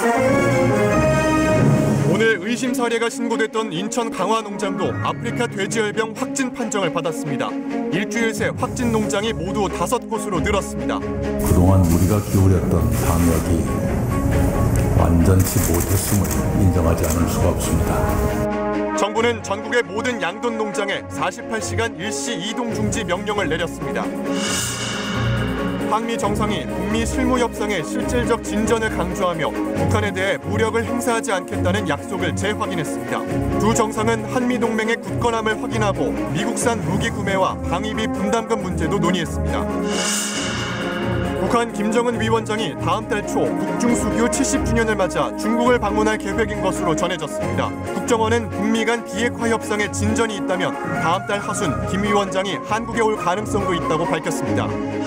오늘 의심 사례가 신고됐던 인천 강화 농장도 아프리카 돼지열병 확진 판정을 받았습니다. 일주일 새 확진 농장이 모두 5곳으로 늘었습니다. 그동안 우리가 기울였던 방역이 완전치 못했음을 인정하지 않을 수가 없습니다. 정부는 전국의 모든 양돈 농장에 48시간 일시 이동 중지 명령을 내렸습니다. 한미 정상이 북미 실무 협상의 실질적 진전을 강조하며 북한에 대해 무력을 행사하지 않겠다는 약속을 재확인했습니다. 두 정상은 한미 동맹의 굳건함을 확인하고 미국산 무기 구매와 방위비 분담금 문제도 논의했습니다. 북한 김정은 위원장이 다음 달 초 국중수교 70주년을 맞아 중국을 방문할 계획인 것으로 전해졌습니다. 국정원은 북미 간 비핵화 협상에 진전이 있다면 다음 달 하순 김 위원장이 한국에 올 가능성도 있다고 밝혔습니다.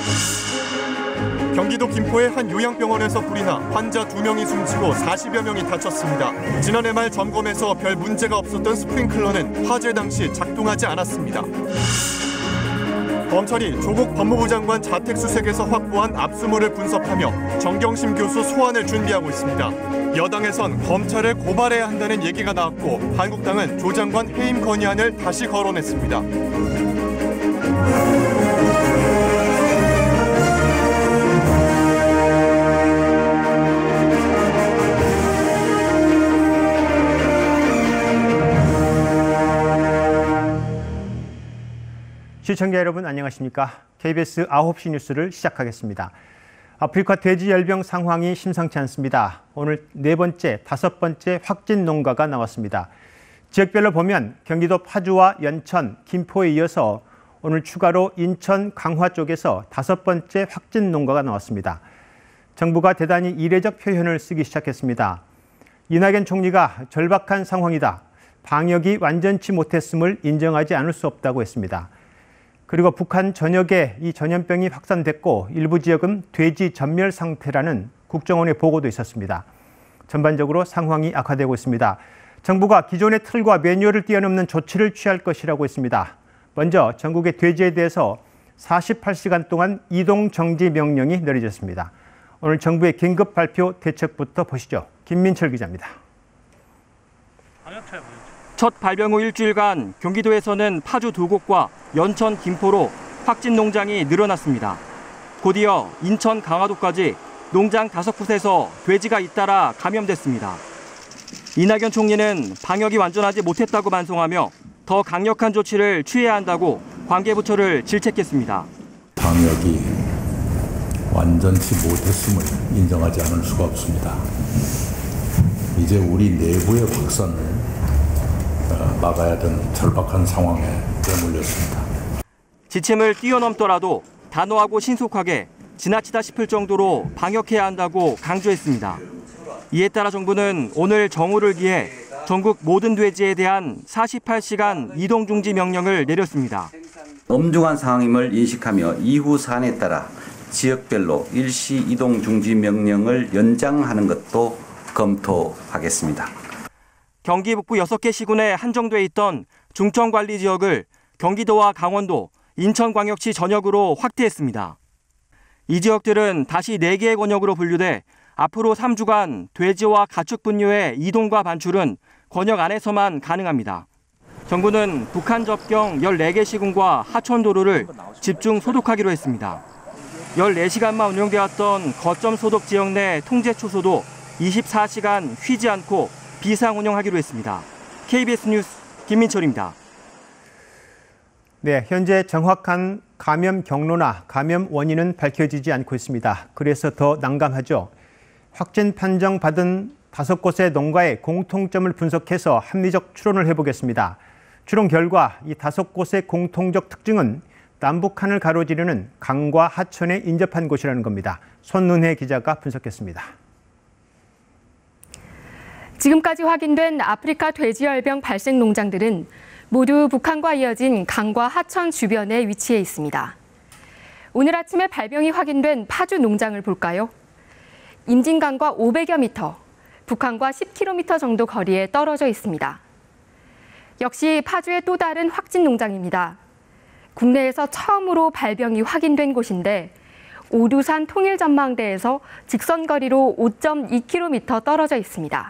경기도 김포의 한 요양병원에서 불이 나 환자 2명이 숨지고 40여 명이 다쳤습니다. 지난해 말 점검에서 별 문제가 없었던 스프링클러는 화재 당시 작동하지 않았습니다. 검찰이 조국 법무부 장관 자택 수색에서 확보한 압수물을 분석하며 정경심 교수 소환을 준비하고 있습니다. 여당에선 검찰을 고발해야 한다는 얘기가 나왔고 한국당은 조 장관 해임 건의안을 다시 거론했습니다. 시청자 여러분 안녕하십니까? KBS 9시 뉴스를 시작하겠습니다. 아프리카 돼지열병 상황이 심상치 않습니다. 오늘 4번째, 5번째 확진 농가가 나왔습니다. 지역별로 보면 경기도 파주와 연천, 김포에 이어서 오늘 추가로 인천, 강화 쪽에서 5번째 확진 농가가 나왔습니다. 정부가 대단히 이례적 표현을 쓰기 시작했습니다. 이낙연 총리가 절박한 상황이다. 방역이 완전치 못했음을 인정하지 않을 수 없다고 했습니다. 그리고 북한 전역에 이 전염병이 확산됐고 일부 지역은 돼지 전멸 상태라는 국정원의 보고도 있었습니다. 전반적으로 상황이 악화되고 있습니다. 정부가 기존의 틀과 매뉴얼을 뛰어넘는 조치를 취할 것이라고 했습니다. 먼저 전국의 돼지에 대해서 48시간 동안 이동 정지 명령이 내려졌습니다. 오늘 정부의 긴급 발표 대책부터 보시죠. 김민철 기자입니다. 첫 발병 후 일주일간 경기도에서는 파주 2곳과 연천, 김포로 확진 농장이 늘어났습니다. 곧이어 인천, 강화도까지 농장 5곳에서 돼지가 잇따라 감염됐습니다. 이낙연 총리는 방역이 완전하지 못했다고 반성하며 더 강력한 조치를 취해야 한다고 관계부처를 질책했습니다. 방역이 완전치 못했음을 인정하지 않을 수가 없습니다. 이제 우리 내부의 확산을 막아야 되는 절박한 상황에 내몰렸습니다. 지침을 뛰어넘더라도 단호하고 신속하게 지나치다 싶을 정도로 방역해야 한다고 강조했습니다. 이에 따라 정부는 오늘 정오를 기해 전국 모든 돼지에 대한 48시간 이동 중지 명령을 내렸습니다. 엄중한 상황임을 인식하며 이후 사안에 따라 지역별로 일시 이동 중지 명령을 연장하는 것도 검토하겠습니다. 경기 북부 6개 시군에 한정돼 있던 중점관리 지역을 경기도와 강원도, 인천광역시 전역으로 확대했습니다. 이 지역들은 다시 4개의 권역으로 분류돼 앞으로 3주간 돼지와 가축 분뇨의 이동과 반출은 권역 안에서만 가능합니다. 정부는 북한 접경 14개 시군과 하천도로를 집중 소독하기로 했습니다. 14시간만 운영되었던 거점 소독 지역 내 통제 초소도 24시간 쉬지 않고 비상 운영하기로 했습니다. KBS 뉴스 김민철입니다. 네, 현재 정확한 감염 경로나 감염 원인은 밝혀지지 않고 있습니다. 그래서 더 난감하죠. 확진 판정받은 5곳의 농가의 공통점을 분석해서 합리적 추론을 해보겠습니다. 추론 결과 이 5곳의 공통적 특징은 남북한을 가로지르는 강과 하천에 인접한 곳이라는 겁니다. 손눈혜 기자가 분석했습니다. 지금까지 확인된 아프리카 돼지열병 발생 농장들은 모두 북한과 이어진 강과 하천 주변에 위치해 있습니다. 오늘 아침에 발병이 확인된 파주 농장을 볼까요? 임진강과 500여 미터, 북한과 10km 정도 거리에 떨어져 있습니다. 역시 파주의 또 다른 확진 농장입니다. 국내에서 처음으로 발병이 확인된 곳인데 오두산 통일전망대에서 직선거리로 5.2km 떨어져 있습니다.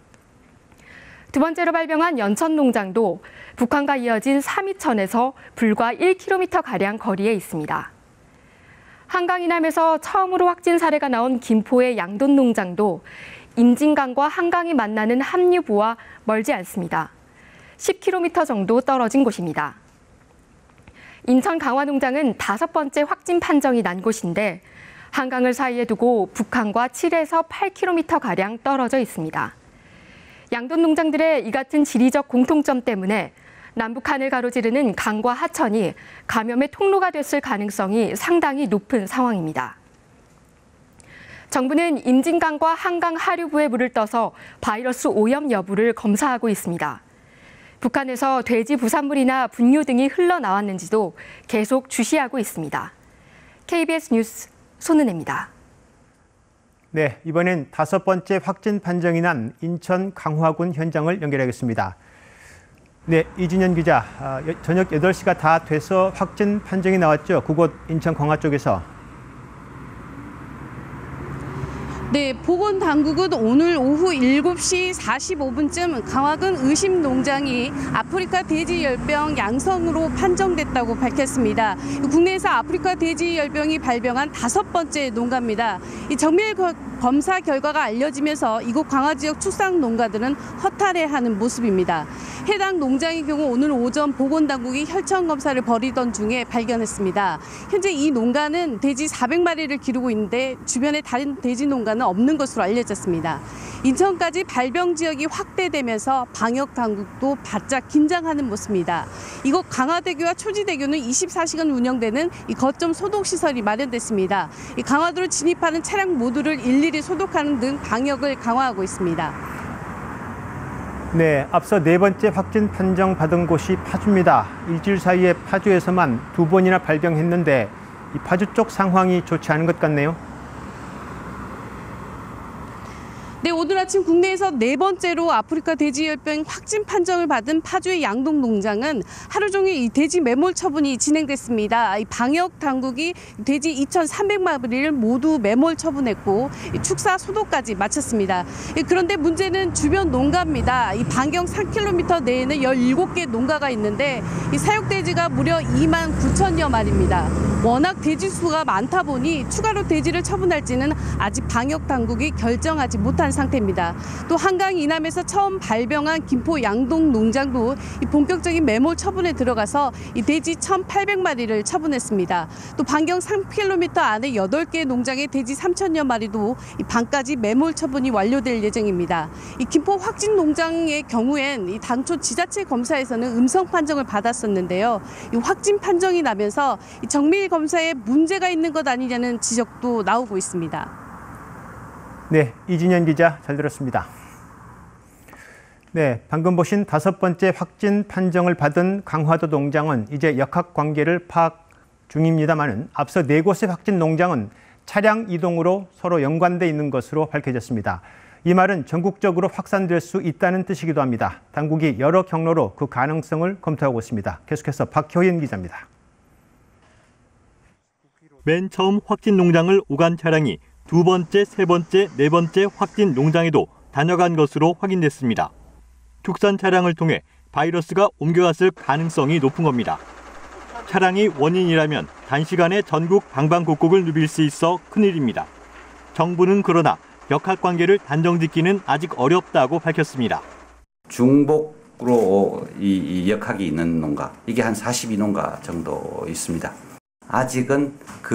두 번째로 발병한 연천농장도 북한과 이어진 삼이천에서 불과 1km가량 거리에 있습니다. 한강 이남에서 처음으로 확진 사례가 나온 김포의 양돈농장도 임진강과 한강이 만나는 합류부와 멀지 않습니다. 10km 정도 떨어진 곳입니다. 인천 강화농장은 5번째 확진 판정이 난 곳인데 한강을 사이에 두고 북한과 7에서 8km가량 떨어져 있습니다. 양돈 농장들의 이 같은 지리적 공통점 때문에 남북한을 가로지르는 강과 하천이 감염의 통로가 됐을 가능성이 상당히 높은 상황입니다. 정부는 임진강과 한강 하류부에 물을 떠서 바이러스 오염 여부를 검사하고 있습니다. 북한에서 돼지 부산물이나 분유 등이 흘러나왔는지도 계속 주시하고 있습니다. KBS 뉴스 손은혜입니다. 네, 이번엔 5번째 확진 판정이 난 인천 강화군 현장을 연결하겠습니다. 네, 이진현 기자, 저녁 8시가 다 돼서 확진 판정이 나왔죠. 그곳 인천 광화 쪽에서. 네, 보건당국은 오늘 오후 7시 45분쯤 강화군 의심농장이 아프리카 돼지열병 양성으로 판정됐다고 밝혔습니다. 국내에서 아프리카 돼지열병이 발병한 5번째 농가입니다. 이 정밀 검사 결과가 알려지면서 이곳 광화 지역 축산 농가들은 허탈해하는 모습입니다. 해당 농장의 경우 오늘 오전 보건당국이 혈청 검사를 벌이던 중에 발견했습니다. 현재 이 농가는 돼지 400마리를 기르고 있는데 주변에 다른 돼지 농가는 없는 것으로 알려졌습니다. 인천까지 발병 지역이 확대되면서 방역 당국도 바짝 긴장하는 모습입니다. 이곳 강화대교와 초지대교는 24시간 운영되는 이 거점 소독 시설이 마련됐습니다. 이 강화도로 진입하는 차량 모두를 일일이 소독하는 등 방역을 강화하고 있습니다. 네, 앞서 4번째 확진 판정 받은 곳이 파주입니다. 일주일 사이에 파주에서만 2번이나 발병했는데 이 파주 쪽 상황이 좋지 않은 것 같네요. 네, 오늘 아침 국내에서 4번째로 아프리카 돼지열병 확진 판정을 받은 파주의 양동 농장은 하루 종일 이 돼지 매몰 처분이 진행됐습니다. 이 방역 당국이 돼지 2,300마리를 모두 매몰 처분했고 축사 소독까지 마쳤습니다. 그런데 문제는 주변 농가입니다. 이 반경 3km 내에는 17개 농가가 있는데 이 사육 돼지가 무려 29,000여 마리입니다. 워낙 돼지 수가 많다 보니 추가로 돼지를 처분할지는 아직 방역 당국이 결정하지 못한 상태입니다. 또 한강 이남에서 처음 발병한 김포 양동 농장도 이 본격적인 매몰 처분에 들어가서 이 돼지 1,800마리를 처분했습니다. 또 반경 3km 안에 8개 농장의 돼지 3,000여 마리도 이 밤까지 매몰 처분이 완료될 예정입니다. 이 김포 확진 농장의 경우엔 이 당초 지자체 검사에서는 음성 판정을 받았었는데요. 이 확진 판정이 나면서 이 정밀 검사에 문제가 있는 것 아니냐는 지적도 나오고 있습니다. 네, 이진현 기자 잘 들었습니다. 네, 방금 보신 5번째 확진 판정을 받은 강화도 농장은 이제 역학관계를 파악 중입니다만은 앞서 4곳의 확진 농장은 차량 이동으로 서로 연관돼 있는 것으로 밝혀졌습니다. 이 말은 전국적으로 확산될 수 있다는 뜻이기도 합니다. 당국이 여러 경로로 그 가능성을 검토하고 있습니다. 계속해서 박효인 기자입니다. 맨 처음 확진 농장을 오간 차량이 2번째, 3번째, 4번째 확진 농장에도 다녀간 것으로 확인됐습니다. 축산 차량을 통해 바이러스가 옮겨갔을 가능성이 높은 겁니다. 차량이 원인이라면 단시간에 전국 방방곡곡을 누빌 수 있어 큰일입니다. 정부는 그러나 역학관계를 단정짓기는 아직 어렵다고 밝혔습니다. 중복으로 이 역학이 있는 농가, 이게 한 42농가 정도 있습니다. 아직은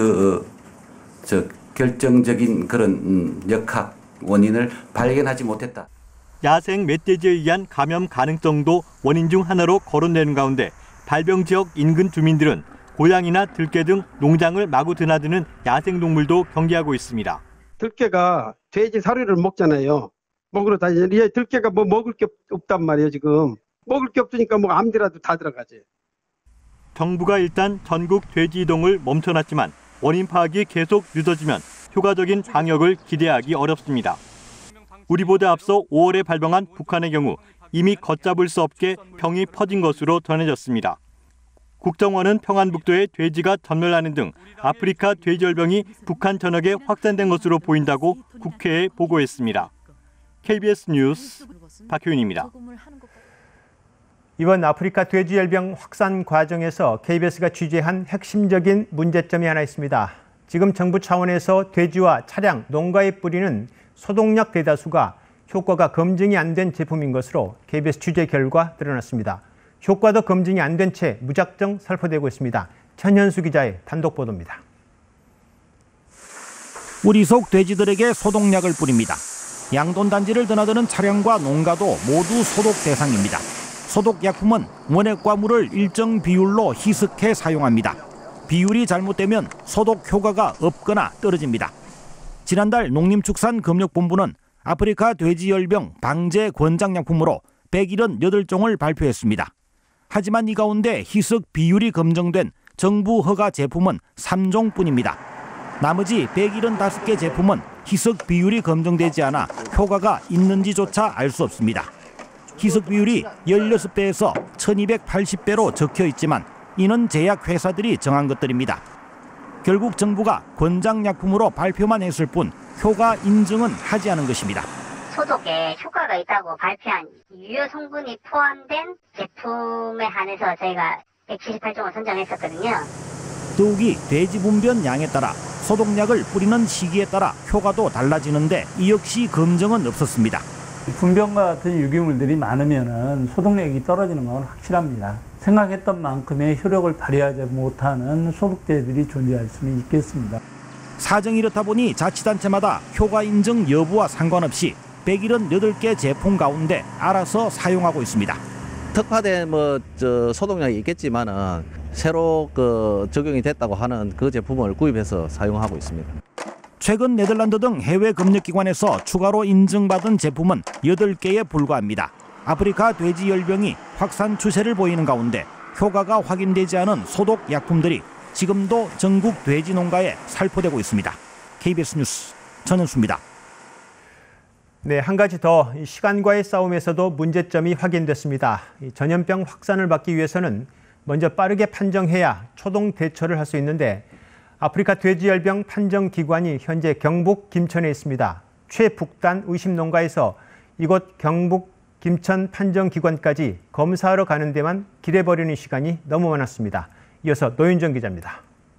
결정적인 그런 역학 원인을 발견하지 못했다. 야생 멧돼지에 의한 감염 가능성도 원인 중 하나로 거론되는 가운데 발병 지역 인근 주민들은 고양이나 들개 등 농장을 마구 드나드는 야생동물도 경계하고 있습니다. 들개가 돼지 사료를 먹잖아요. 먹으러 다니는데 들개가 뭐 먹을 게 없단 말이에요. 지금 먹을 게 없으니까 뭐 아무데라도 다 들어가지. 정부가 일단 전국 돼지 이동을 멈춰놨지만 원인 파악이 계속 늦어지면 효과적인 방역을 기대하기 어렵습니다. 우리보다 앞서 5월에 발병한 북한의 경우 이미 걷잡을 수 없게 병이 퍼진 것으로 전해졌습니다. 국정원은 평안북도에 돼지가 전멸하는 등 아프리카 돼지열병이 북한 전역에 확산된 것으로 보인다고 국회에 보고했습니다. KBS 뉴스 박효윤입니다. 이번 아프리카 돼지열병 확산 과정에서 KBS가 취재한 핵심적인 문제점이 하나 있습니다. 지금 정부 차원에서 돼지와 차량, 농가에 뿌리는 소독약 대다수가 효과가 검증이 안 된 제품인 것으로 KBS 취재 결과 드러났습니다. 효과도 검증이 안 된 채 무작정 살포되고 있습니다. 천현수 기자의 단독 보도입니다. 우리 속 돼지들에게 소독약을 뿌립니다. 양돈단지를 드나드는 차량과 농가도 모두 소독 대상입니다. 소독약품은 원액과 물을 일정 비율로 희석해 사용합니다. 비율이 잘못되면 소독 효과가 없거나 떨어집니다. 지난달 농림축산검역본부는 아프리카 돼지열병 방제 권장약품으로 178종을 발표했습니다. 하지만 이 가운데 희석 비율이 검증된 정부 허가 제품은 3종뿐입니다. 나머지 175개 제품은 희석 비율이 검증되지 않아 효과가 있는지조차 알 수 없습니다. 희석 비율이 16배에서 1280배로 적혀 있지만 이는 제약회사들이 정한 것들입니다. 결국 정부가 권장약품으로 발표만 했을 뿐 효과 인증은 하지 않은 것입니다. 소독에 효과가 있다고 발표한 유효 성분이 포함된 제품에 한해서 저희가 178종을 선정했었거든요. 더욱이 돼지 분변 양에 따라 소독약을 뿌리는 시기에 따라 효과도 달라지는데 이 역시 검증은 없었습니다. 분변과 같은 유기물들이 많으면 소독력이 떨어지는 건 확실합니다. 생각했던 만큼의 효력을 발휘하지 못하는 소독제들이 존재할 수는 있겠습니다. 사정이 이렇다 보니 자치단체마다 효과 인증 여부와 상관없이 178개 제품 가운데 알아서 사용하고 있습니다. 특화된 소독약이 있겠지만은 새로 적용이 됐다고 하는 그 제품을 구입해서 사용하고 있습니다. 최근 네덜란드 등 해외 검역기관에서 추가로 인증받은 제품은 8개에 불과합니다. 아프리카 돼지열병이 확산 추세를 보이는 가운데 효과가 확인되지 않은 소독 약품들이 지금도 전국 돼지 농가에 살포되고 있습니다. KBS 뉴스 전현수입니다. 네, 한 가지 더 시간과의 싸움에서도 문제점이 확인됐습니다. 전염병 확산을 막기 위해서는 먼저 빠르게 판정해야 초동 대처를 할 수 있는데 아프리카 돼지열병 판정기관이 현재 경북 김천에 있습니다. 최북단 의심농가에서 이곳 경북 김천 판정기관까지 검사하러 가는 데만 기대버리는 시간이 너무 많았습니다. 이어서 노윤정 기자입니다.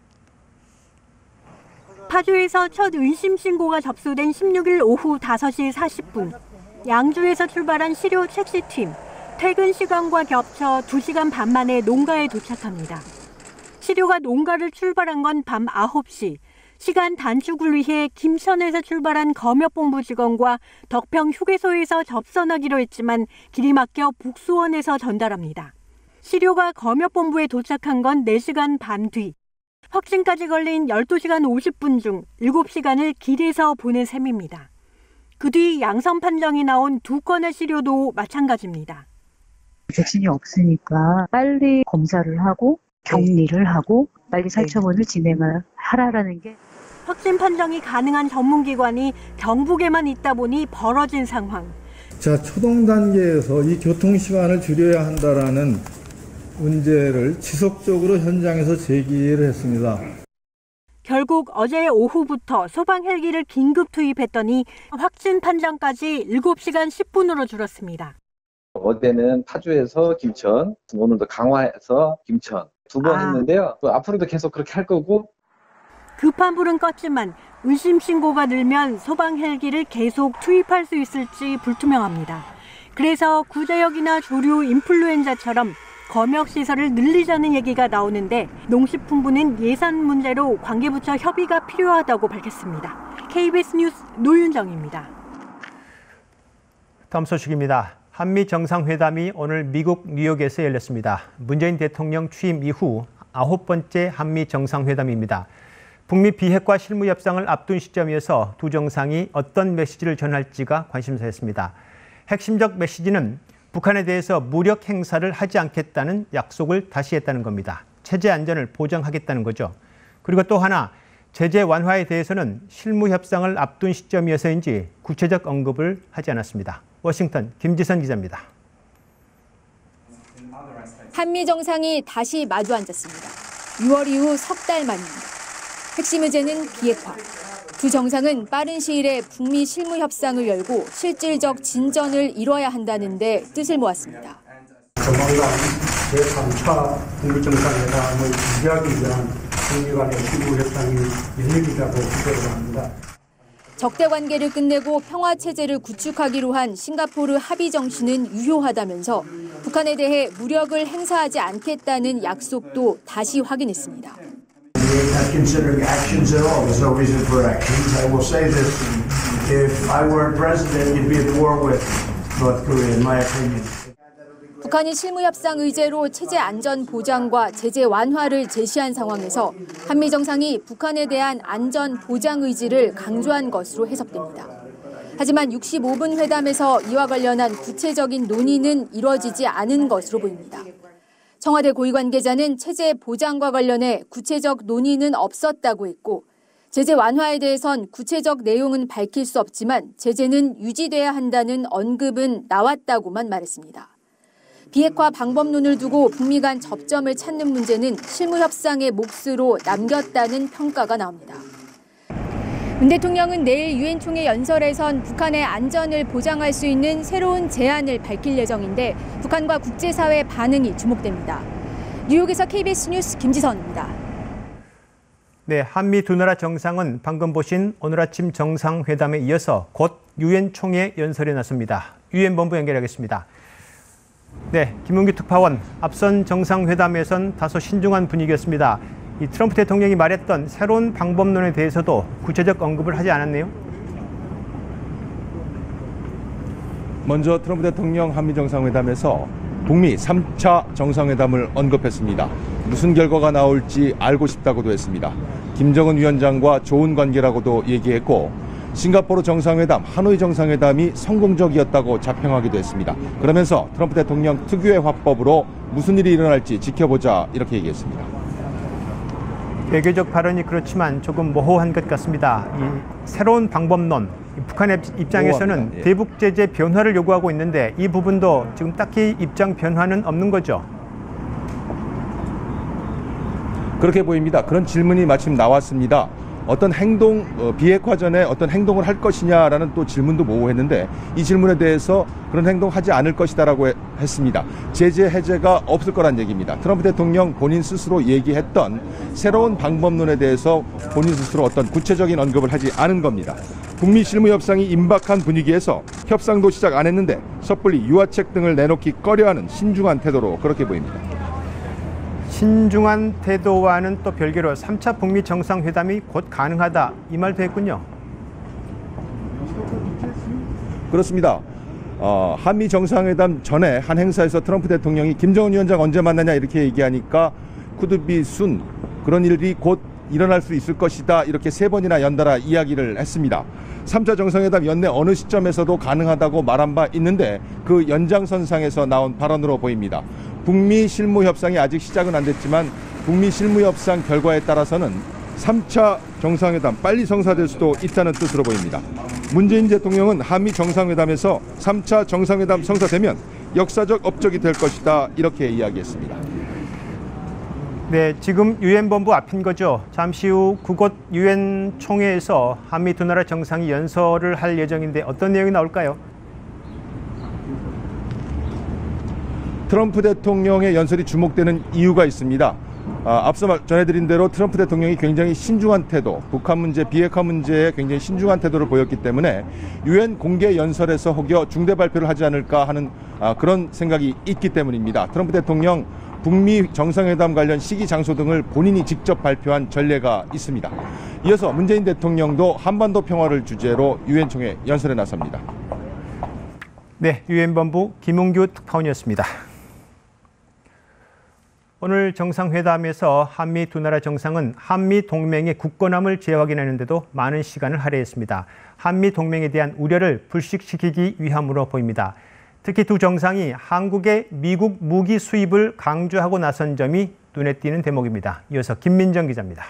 파주에서 첫 의심 신고가 접수된 16일 오후 5시 40분. 양주에서 출발한 시료 택시팀. 퇴근 시간과 겹쳐 2시간 반 만에 농가에 도착합니다. 시료가 농가를 출발한 건 밤 9시. 시간 단축을 위해 김천에서 출발한 검역본부 직원과 덕평 휴게소에서 접선하기로 했지만 길이 막혀 북수원에서 전달합니다. 시료가 검역본부에 도착한 건 4시간 반 뒤. 확진까지 걸린 12시간 50분 중 7시간을 길에서 보낸 셈입니다. 그 뒤 양성 판정이 나온 2건의 시료도 마찬가지입니다. 백신이 없으니까 빨리 검사를 하고 격리를 하고 빨리 살처분을 진행을 하라라는 게. 확진 판정이 가능한 전문기관이 경북에만 있다 보니 벌어진 상황. 자, 초동 단계에서 이 교통시간을 줄여야 한다라는 문제를 지속적으로 현장에서 제기를 했습니다. 결국 어제 오후부터 소방 헬기를 긴급 투입했더니 확진 판정까지 7시간 10분으로 줄었습니다. 어제는 파주에서 김천, 오늘도 강화에서 김천 2번 했는데요. 앞으로도 계속 그렇게 할 거고. 급한 불은 껐지만 의심 신고가 늘면 소방 헬기를 계속 투입할 수 있을지 불투명합니다. 그래서 구제역이나 조류, 인플루엔자처럼 검역시설을 늘리자는 얘기가 나오는데 농식품부는 예산 문제로 관계부처 협의가 필요하다고 밝혔습니다. KBS 뉴스 노윤정입니다. 다음 소식입니다. 한미 정상회담이 오늘 미국 뉴욕에서 열렸습니다. 문재인 대통령 취임 이후 9번째 한미 정상회담입니다. 북미 비핵화 실무 협상을 앞둔 시점이어서 두 정상이 어떤 메시지를 전할지가 관심사였습니다. 핵심적 메시지는 북한에 대해서 무력 행사를 하지 않겠다는 약속을 다시 했다는 겁니다. 체제 안전을 보장하겠다는 거죠. 그리고 또 하나, 제재 완화에 대해서는 실무 협상을 앞둔 시점이어서인지 구체적 언급을 하지 않았습니다. 워싱턴 김지선 기자입니다. 한미 정상이 다시 마주 앉았습니다. 6월 이후 석 달 만입니다. 핵심 의제는 비핵화. 두 정상은 빠른 시일에 북미 실무 협상을 열고 실질적 진전을 이뤄야 한다는 데 뜻을 모았습니다. 조만간 제3차 북미 정상회담을 준비하기 위한 북미 간의 실무 협상이 열리리라고 기대를 합니다. 적대 관계를 끝내고 평화 체제를 구축하기로 한 싱가포르 합의 정신은 유효하다면서 북한에 대해 무력을 행사하지 않겠다는 약속도 다시 확인했습니다. Not considering actions at all. There's no reason for actions. I will say this: if I weren't president, you'd be at war with North Korea, in my opinion. 북한이 실무협상 의제로 체제 안전 보장과 제재 완화를 제시한 상황에서 한미 정상이 북한에 대한 안전 보장 의지를 강조한 것으로 해석됩니다. 하지만 65분 회담에서 이와 관련한 구체적인 논의는 이뤄지지 않은 것으로 보입니다. 청와대 고위 관계자는 체제 보장과 관련해 구체적 논의는 없었다고 했고 제재 완화에 대해선 구체적 내용은 밝힐 수 없지만 제재는 유지돼야 한다는 언급은 나왔다고만 말했습니다. 비핵화 방법론을 두고 북미 간 접점을 찾는 문제는 실무협상의 몫으로 남겼다는 평가가 나옵니다. 문 대통령은 내일 유엔 총회 연설에선 북한의 안전을 보장할 수 있는 새로운 제안을 밝힐 예정인데 북한과 국제사회 반응이 주목됩니다. 뉴욕에서 KBS 뉴스 김지선입니다. 네, 한미 두 나라 정상은 방금 보신 오늘 아침 정상회담에 이어서 곧 유엔 총회 연설에 나섭니다. 유엔 본부 연결하겠습니다. 네, 김은규 특파원, 앞선 정상회담에선 다소 신중한 분위기였습니다. 이 트럼프 대통령이 말했던 새로운 방법론에 대해서도 구체적 언급을 하지 않았네요. 먼저 트럼프 대통령 한미 정상회담에서 북미 3차 정상회담을 언급했습니다. 무슨 결과가 나올지 알고 싶다고도 했습니다. 김정은 위원장과 좋은 관계라고도 얘기했고 싱가포르 정상회담, 하노이 정상회담이 성공적이었다고 자평하기도 했습니다. 그러면서 트럼프 대통령 특유의 화법으로 무슨 일이 일어날지 지켜보자 이렇게 얘기했습니다. 외교적 발언이 그렇지만 조금 모호한 것 같습니다. 이 새로운 방법론, 북한의 입장에서는 모호합니다. 예. 대북 제재 변화를 요구하고 있는데 이 부분도 지금 딱히 입장 변화는 없는 거죠. 그렇게 보입니다. 그런 질문이 마침 나왔습니다. 어떤 행동, 비핵화 전에 어떤 행동을 할 것이냐라는 또 질문도 모호했는데 이 질문에 대해서 그런 행동하지 않을 것이다라고 했습니다. 제재 해제가 없을 거란 얘기입니다. 트럼프 대통령 본인 스스로 얘기했던 새로운 방법론에 대해서 본인 스스로 어떤 구체적인 언급을 하지 않은 겁니다. 북미 실무 협상이 임박한 분위기에서 협상도 시작 안 했는데 섣불리 유화책 등을 내놓기 꺼려하는 신중한 태도로 그렇게 보입니다. 신중한 태도와는 또 별개로 3차 북미 정상회담이 곧 가능하다 이 말도 했군요. 그렇습니다. 한미 정상회담 전에 한 행사에서 트럼프 대통령이 김정은 위원장 언제 만나냐 이렇게 얘기하니까 쿠드비 순 그런 일이 곧 일어날 수 있을 것이다 이렇게 3번이나 연달아 이야기를 했습니다. 3차 정상회담 연내 어느 시점에서도 가능하다고 말한 바 있는데 그 연장선상에서 나온 발언으로 보입니다. 북미 실무협상이 아직 시작은 안 됐지만 북미 실무협상 결과에 따라서는 3차 정상회담 빨리 성사될 수도 있다는 뜻으로 보입니다. 문재인 대통령은 한미 정상회담에서 3차 정상회담 성사되면 역사적 업적이 될 것이다 이렇게 이야기했습니다. 네, 지금 유엔 본부 앞인 거죠. 잠시 후 그곳 유엔 총회에서 한미 두 나라 정상이 연설을 할 예정인데 어떤 내용이 나올까요? 트럼프 대통령의 연설이 주목되는 이유가 있습니다. 앞서 전해드린 대로 트럼프 대통령이 굉장히 신중한 태도, 북한 문제, 비핵화 문제에 굉장히 신중한 태도를 보였기 때문에 유엔 공개 연설에서 혹여 중대 발표를 하지 않을까 하는 그런 생각이 있기 때문입니다. 트럼프 대통령 북미 정상회담 관련 시기 장소 등을 본인이 직접 발표한 전례가 있습니다. 이어서 문재인 대통령도 한반도 평화를 주제로 유엔 총회 연설에 나섭니다. 네, 유엔 본부 김은규 특파원이었습니다. 오늘 정상회담에서 한미 두 나라 정상은 한미 동맹의 굳건함을 재확인하는데도 많은 시간을 할애했습니다. 한미 동맹에 대한 우려를 불식시키기 위함으로 보입니다. 특히 두 정상이 한국의 미국 무기 수입을 강조하고 나선 점이 눈에 띄는 대목입니다. 이어서 김민정 기자입니다.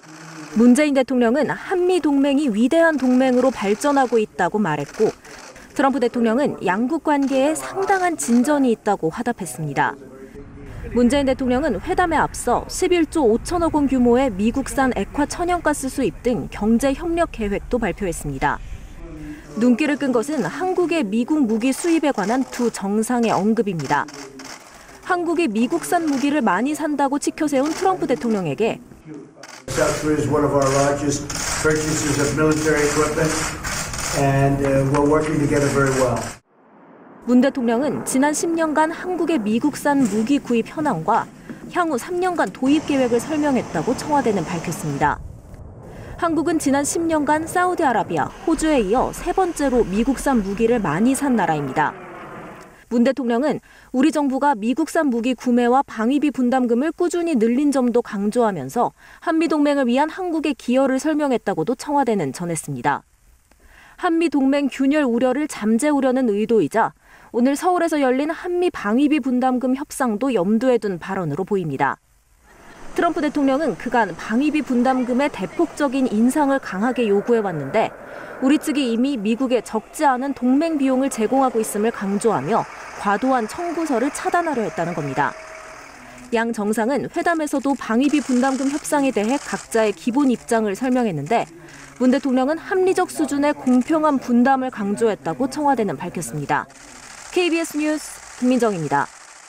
문재인 대통령은 한미 동맹이 위대한 동맹으로 발전하고 있다고 말했고 트럼프 대통령은 양국 관계에 상당한 진전이 있다고 화답했습니다. 문재인 대통령은 회담에 앞서 11조 5천억 원 규모의 미국산 액화 천연가스 수입 등 경제 협력 계획도 발표했습니다. 눈길을 끈 것은 한국의 미국 무기 수입에 관한 두 정상의 언급입니다. 한국이 미국산 무기를 많이 산다고 치켜세운 트럼프 대통령에게 South Korea is one of our largest purchasers of military equipment, and we're working together very well. 문 대통령은 지난 10년간 한국의 미국산 무기 구입 현황과 향후 3년간 도입 계획을 설명했다고 청와대는 밝혔습니다. 한국은 지난 10년간 사우디아라비아, 호주에 이어 세 번째로 미국산 무기를 많이 산 나라입니다. 문 대통령은 우리 정부가 미국산 무기 구매와 방위비 분담금을 꾸준히 늘린 점도 강조하면서 한미동맹을 위한 한국의 기여를 설명했다고도 청와대는 전했습니다. 한미동맹 균열 우려를 잠재우려는 의도이자 오늘 서울에서 열린 한미 방위비 분담금 협상도 염두에 둔 발언으로 보입니다. 트럼프 대통령은 그간 방위비 분담금의 대폭적인 인상을 강하게 요구해왔는데 우리 측이 이미 미국에 적지 않은 동맹 비용을 제공하고 있음을 강조하며 과도한 청구서를 차단하려 했다는 겁니다. 양 정상은 회담에서도 방위비 분담금 협상에 대해 각자의 기본 입장을 설명했는데 문 대통령은 합리적 수준의 공평한 분담을 강조했다고 청와대는 밝혔습니다. KBS 뉴스 김민정입니다.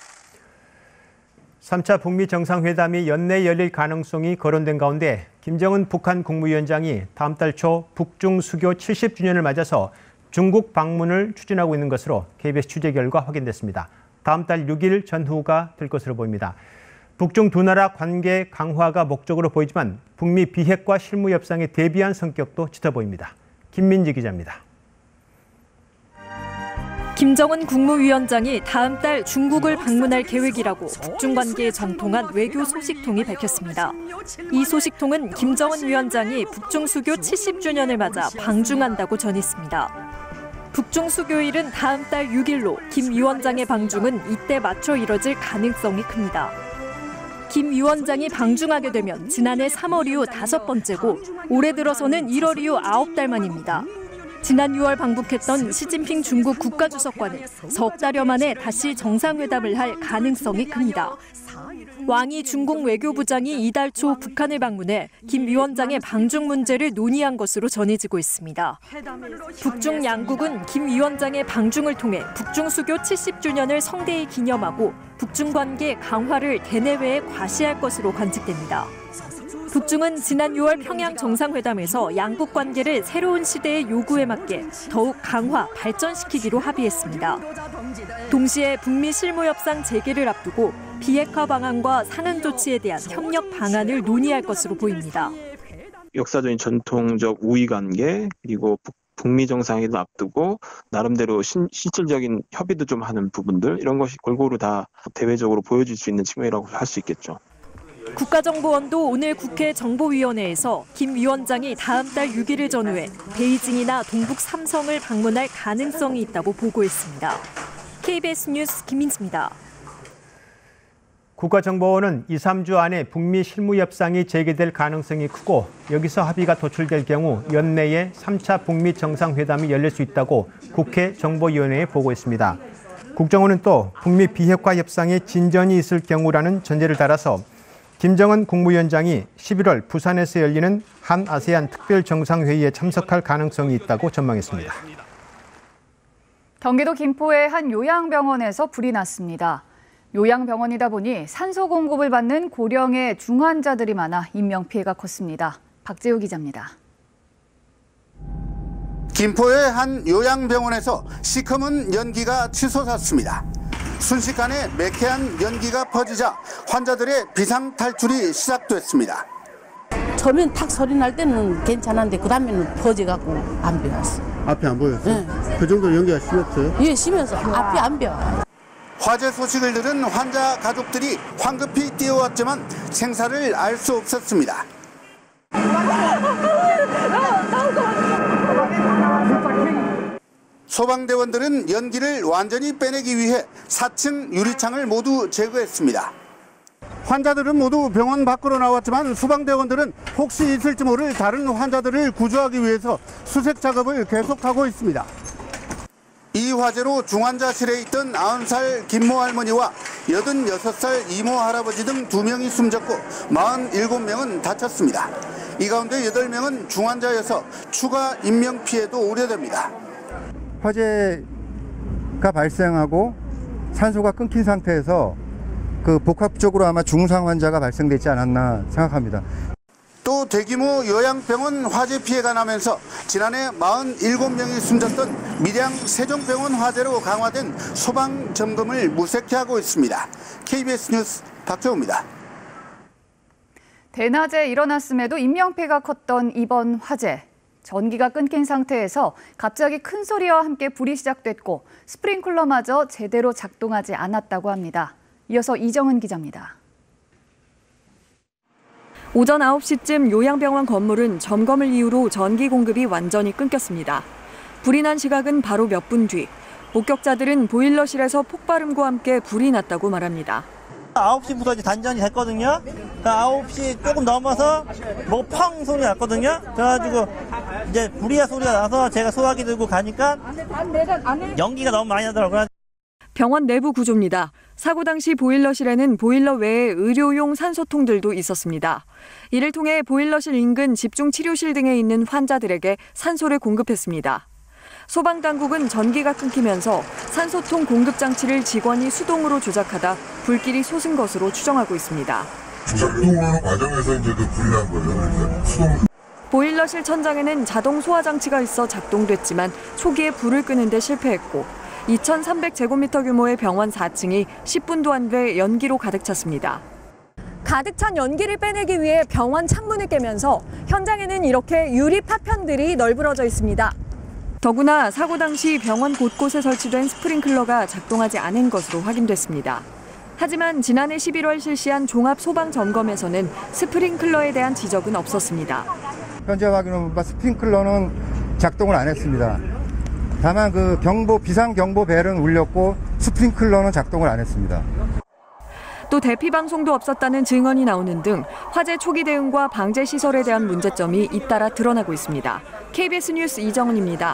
3차 북미 정상회담이 연내에 열릴 가능성이 거론된 가운데 김정은 북한 국무위원장이 다음 달 초 북중 수교 70주년을 맞아서 중국 방문을 추진하고 있는 것으로 KBS 취재 결과 확인됐습니다. 다음 달 6일 전후가 될 것으로 보입니다. 북중 두 나라 관계 강화가 목적으로 보이지만 북미 비핵화 실무 협상에 대비한 성격도 짙어 보입니다. 김민지 기자입니다. 김정은 국무위원장이 다음 달 중국을 방문할 계획이라고 북중 관계에 전통한 외교 소식통이 밝혔습니다. 이 소식통은 김정은 위원장이 북중 수교 70주년을 맞아 방중한다고 전했습니다. 북중 수교일은 다음 달 6일로 김 위원장의 방중은 이때 맞춰 이뤄질 가능성이 큽니다. 김 위원장이 방중하게 되면 지난해 3월 이후 5번째고 올해 들어서는 1월 이후 9달 만입니다. 지난 6월 방북했던 시진핑 중국 국가주석과는 석 달여 만에 다시 정상회담을 할 가능성이 큽니다. 왕이 중국 외교부장이 이달 초 북한을 방문해 김 위원장의 방중 문제를 논의한 것으로 전해지고 있습니다. 북중 양국은 김 위원장의 방중을 통해 북중 수교 70주년을 성대히 기념하고 북중 관계 강화를 대내외에 과시할 것으로 관측됩니다. 북중은 지난 6월 평양 정상회담에서 양국 관계를 새로운 시대의 요구에 맞게 더욱 강화, 발전시키기로 합의했습니다. 동시에 북미 실무협상 재개를 앞두고 비핵화 방안과 상응 조치에 대한 협력 방안을 논의할 것으로 보입니다. 역사적인 전통적 우위 관계 그리고 북미 정상회담 앞두고 나름대로 실질적인 협의도 좀 하는 부분들 이런 것이 골고루 다 대외적으로 보여질 수 있는 측면이라고 할 수 있겠죠. 국가정보원도 오늘 국회 정보위원회에서 김 위원장이 다음 달 6일을 전후해 베이징이나 동북 삼성을 방문할 가능성이 있다고 보고했습니다. KBS 뉴스 김민지입니다. 국가정보원은 2, 3주 안에 북미 실무협상이 재개될 가능성이 크고 여기서 합의가 도출될 경우 연내에 3차 북미 정상회담이 열릴 수 있다고 국회 정보위원회에 보고했습니다. 국정원은 또 북미 비핵화 협상에 진전이 있을 경우라는 전제를 달아서 김정은 국무위원장이 11월 부산에서 열리는 한 아세안 특별정상회의에 참석할 가능성이 있다고 전망했습니다. 경기도 김포의 한 요양병원에서 불이 났습니다. 요양병원이다 보니 산소 공급을 받는 고령의 중환자들이 많아 인명피해가 컸습니다. 박재우 기자입니다. 김포의 한 요양병원에서 시커먼 연기가 치솟았습니다. 순식간에 매캐한 연기가 퍼지자 환자들의 비상 탈출이 시작됐습니다. 처음엔 탁 소리 날 때는 괜찮았는데 그 다음에는 퍼져갖고 안 배웠어. 앞이 안 보였어요? 네. 그 정도 연기가 심했어요? 예, 심해서 앞이 안 배워. 화재 소식을 들은 환자 가족들이 황급히 뛰어왔지만 생사를 알 수 없었습니다. 소방대원들은 연기를 완전히 빼내기 위해 4층 유리창을 모두 제거했습니다. 환자들은 모두 병원 밖으로 나왔지만 소방대원들은 혹시 있을지 모를 다른 환자들을 구조하기 위해서 수색 작업을 계속하고 있습니다. 이 화재로 중환자실에 있던 90살 김모 할머니와 86살 이모 할아버지 등 2명이 숨졌고 47명은 다쳤습니다. 이 가운데 8명은 중환자여서 추가 인명피해도 우려됩니다. 화재가 발생하고 산소가 끊긴 상태에서 복합적으로 아마 중상 환자가 발생되지 않았나 생각합니다. 또 대규모 요양병원 화재 피해가 나면서 지난해 47명이 숨졌던 밀양 세종병원 화재로 강화된 소방 점검을 무색해하고 있습니다. KBS 뉴스 박정우입니다. 대낮에 일어났음에도 인명피해가 컸던 이번 화재. 전기가 끊긴 상태에서 갑자기 큰 소리와 함께 불이 시작됐고 스프링클러마저 제대로 작동하지 않았다고 합니다. 이어서 이정은 기자입니다. 오전 9시쯤 요양병원 건물은 점검을 이유로 전기 공급이 완전히 끊겼습니다. 불이 난 시각은 바로 몇 분 뒤. 목격자들은 보일러실에서 폭발음과 함께 불이 났다고 말합니다. 9시부터 이제 단전이 됐거든요. 9시 조금 넘어서 뭐 펑 소리 났거든요. 그래가지고 이제 불이야 소리가 나서 제가 소화기 들고 가니까 연기가 너무 많이 나더라고요. 병원 내부 구조입니다. 사고 당시 보일러실에는 보일러 외에 의료용 산소통들도 있었습니다. 이를 통해 보일러실 인근 집중치료실 등에 있는 환자들에게 산소를 공급했습니다. 소방당국은 전기가 끊기면서 산소통 공급 장치를 직원이 수동으로 조작하다 불길이 솟은 것으로 추정하고 있습니다. 작동하는 과정에서 이제 불이 난 거예요. 수동. 보일러실 천장에는 자동 소화 장치가 있어 작동됐지만 초기에 불을 끄는 데 실패했고 2,300제곱미터 규모의 병원 4층이 10분도 안 돼 연기로 가득 찼습니다. 가득 찬 연기를 빼내기 위해 병원 창문을 깨면서 현장에는 이렇게 유리 파편들이 널브러져 있습니다. 더구나 사고 당시 병원 곳곳에 설치된 스프링클러가 작동하지 않은 것으로 확인됐습니다. 하지만 지난해 11월 실시한 종합 소방 점검에서는 스프링클러에 대한 지적은 없었습니다. 현재 확인은 스프링클러는 작동을 안 했습니다. 다만 비상경보 벨은 울렸고 스프링클러는 작동을 안 했습니다. 또 대피 방송도 없었다는 증언이 나오는 등 화재 초기 대응과 방제 시설에 대한 문제점이 잇따라 드러나고 있습니다. KBS 뉴스 이정은입니다.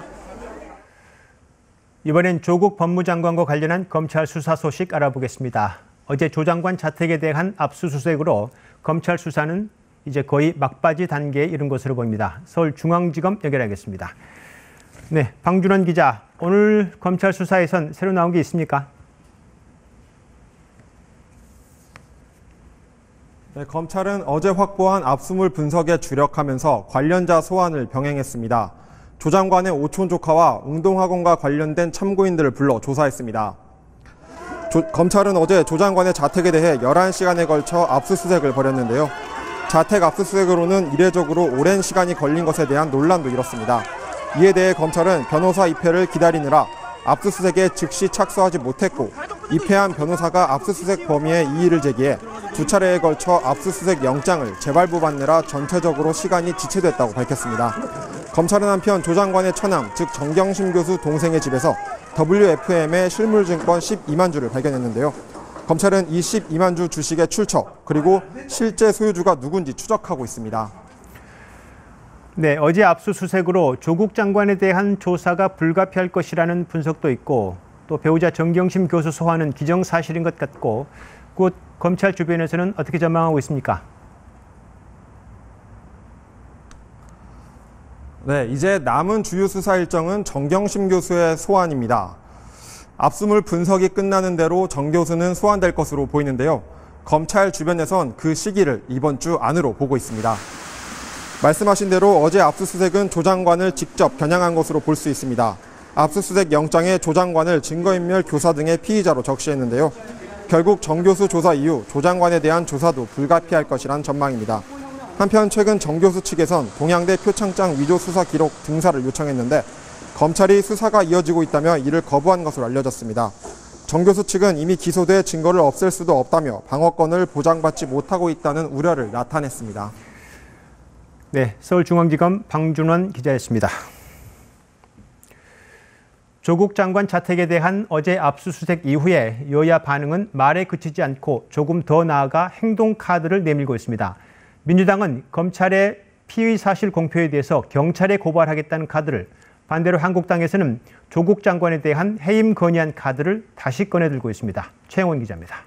이번엔 조국 법무장관과 관련한 검찰 수사 소식 알아보겠습니다. 어제 조 장관 자택에 대한 압수수색으로 검찰 수사는 이제 거의 막바지 단계에 이른 것으로 보입니다. 서울중앙지검 연결하겠습니다. 네, 방준원 기자, 오늘 검찰 수사에선 새로 나온 게 있습니까? 네, 검찰은 어제 확보한 압수물 분석에 주력하면서 관련자 소환을 병행했습니다. 조 장관의 오촌 조카와 웅동학원과 관련된 참고인들을 불러 조사했습니다. 검찰은 어제 조 장관의 자택에 대해 11시간에 걸쳐 압수수색을 벌였는데요. 자택 압수수색으로는 이례적으로 오랜 시간이 걸린 것에 대한 논란도 일었습니다. 이에 대해 검찰은 변호사 입회를 기다리느라 압수수색에 즉시 착수하지 못했고 입회한 변호사가 압수수색 범위의 이의를 제기해 두 차례에 걸쳐 압수수색 영장을 재발부받느라 전체적으로 시간이 지체됐다고 밝혔습니다. 검찰은 한편 조 장관의 처남, 즉 정경심 교수 동생의 집에서 WFM의 실물증권 12만 주를 발견했는데요. 검찰은 이 12만 주 주식의 출처, 그리고 실제 소유주가 누군지 추적하고 있습니다. 네, 어제 압수수색으로 조국 장관에 대한 조사가 불가피할 것이라는 분석도 있고 또 배우자 정경심 교수 소환은 기정사실인 것 같고 곧 검찰 주변에서는 어떻게 전망하고 있습니까? 네, 이제 남은 주요 수사 일정은 정경심 교수의 소환입니다. 압수물 분석이 끝나는 대로 정 교수는 소환될 것으로 보이는데요. 검찰 주변에선 그 시기를 이번 주 안으로 보고 있습니다. 말씀하신 대로 어제 압수수색은 조 장관을 직접 겨냥한 것으로 볼 수 있습니다. 압수수색 영장에 조 장관을 증거인멸 교사 등의 피의자로 적시했는데요. 결국 정 교수 조사 이후 조 장관에 대한 조사도 불가피할 것이란 전망입니다. 한편 최근 정 교수 측에선 동양대 표창장 위조 수사 기록 등사를 요청했는데 검찰이 수사가 이어지고 있다며 이를 거부한 것으로 알려졌습니다. 정 교수 측은 이미 기소돼 증거를 없앨 수도 없다며 방어권을 보장받지 못하고 있다는 우려를 나타냈습니다. 네, 서울중앙지검 방준원 기자였습니다. 조국 장관 자택에 대한 어제 압수수색 이후에 여야 반응은 말에 그치지 않고 조금 더 나아가 행동카드를 내밀고 있습니다. 민주당은 검찰의 피의 사실 공표에 대해서 경찰에 고발하겠다는 카드를, 반대로 한국당에서는 조국 장관에 대한 해임 건의안 카드를 다시 꺼내들고 있습니다. 최영원 기자입니다.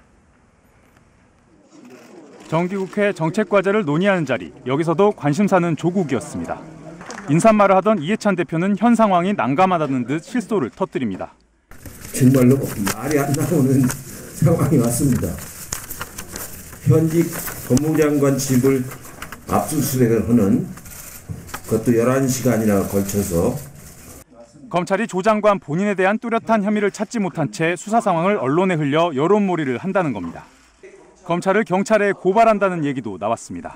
정기국회 정책과제를 논의하는 자리, 여기서도 관심사는 조국이었습니다. 인사말을 하던 이해찬 대표는 현 상황이 난감하다는 듯 실소를 터뜨립니다. 정말로 말이 안 나오는 상황이 왔습니다. 현직 법무장관 집을 압수수색을 하는 그것도 11시간이나 걸쳐서 검찰이 조 장관 본인에 대한 뚜렷한 혐의를 찾지 못한 채 수사 상황을 언론에 흘려 여론몰이를 한다는 겁니다. 검찰을 경찰에 고발한다는 얘기도 나왔습니다.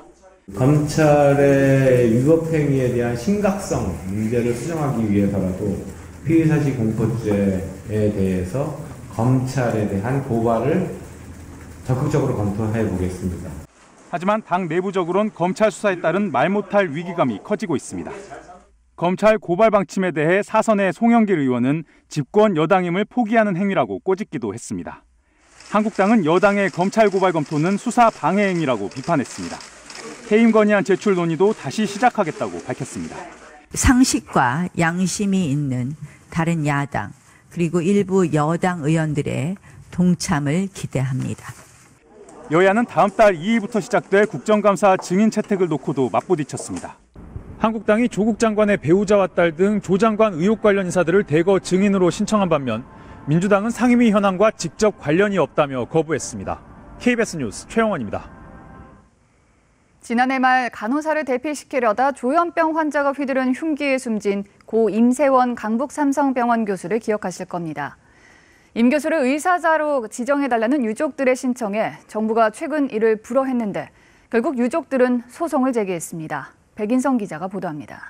검찰의 위법행위에 대한 심각성 문제를 수정하기 위해서라도 피의사실 공포죄에 대해서 검찰에 대한 고발을 적극적으로 검토해 보겠습니다. 하지만 당 내부적으로는 검찰 수사에 따른 말 못할 위기감이 커지고 있습니다. 검찰 고발 방침에 대해 사선의 송영길 의원은 집권 여당임을 포기하는 행위라고 꼬집기도 했습니다. 한국당은 여당의 검찰 고발 검토는 수사 방해 행위라고 비판했습니다. 해임 건의안 제출 논의도 다시 시작하겠다고 밝혔습니다. 상식과 양심이 있는 다른 야당 그리고 일부 여당 의원들의 동참을 기대합니다. 여야는 다음 달 2일부터 시작될 국정감사 증인 채택을 놓고도 맞부딪혔습니다. 한국당이 조국 장관의 배우자와 딸 등 조 장관 의혹 관련 인사들을 대거 증인으로 신청한 반면 민주당은 상임위 현황과 직접 관련이 없다며 거부했습니다. KBS 뉴스 최영원입니다. 지난해 말 간호사를 대피시키려다 조현병 환자가 휘두른 흉기에 숨진 고 임세원 강북 삼성병원 교수를 기억하실 겁니다. 임 교수를 의사자로 지정해달라는 유족들의 신청에 정부가 최근 이를 불허했는데 결국 유족들은 소송을 제기했습니다. 백인성 기자가 보도합니다.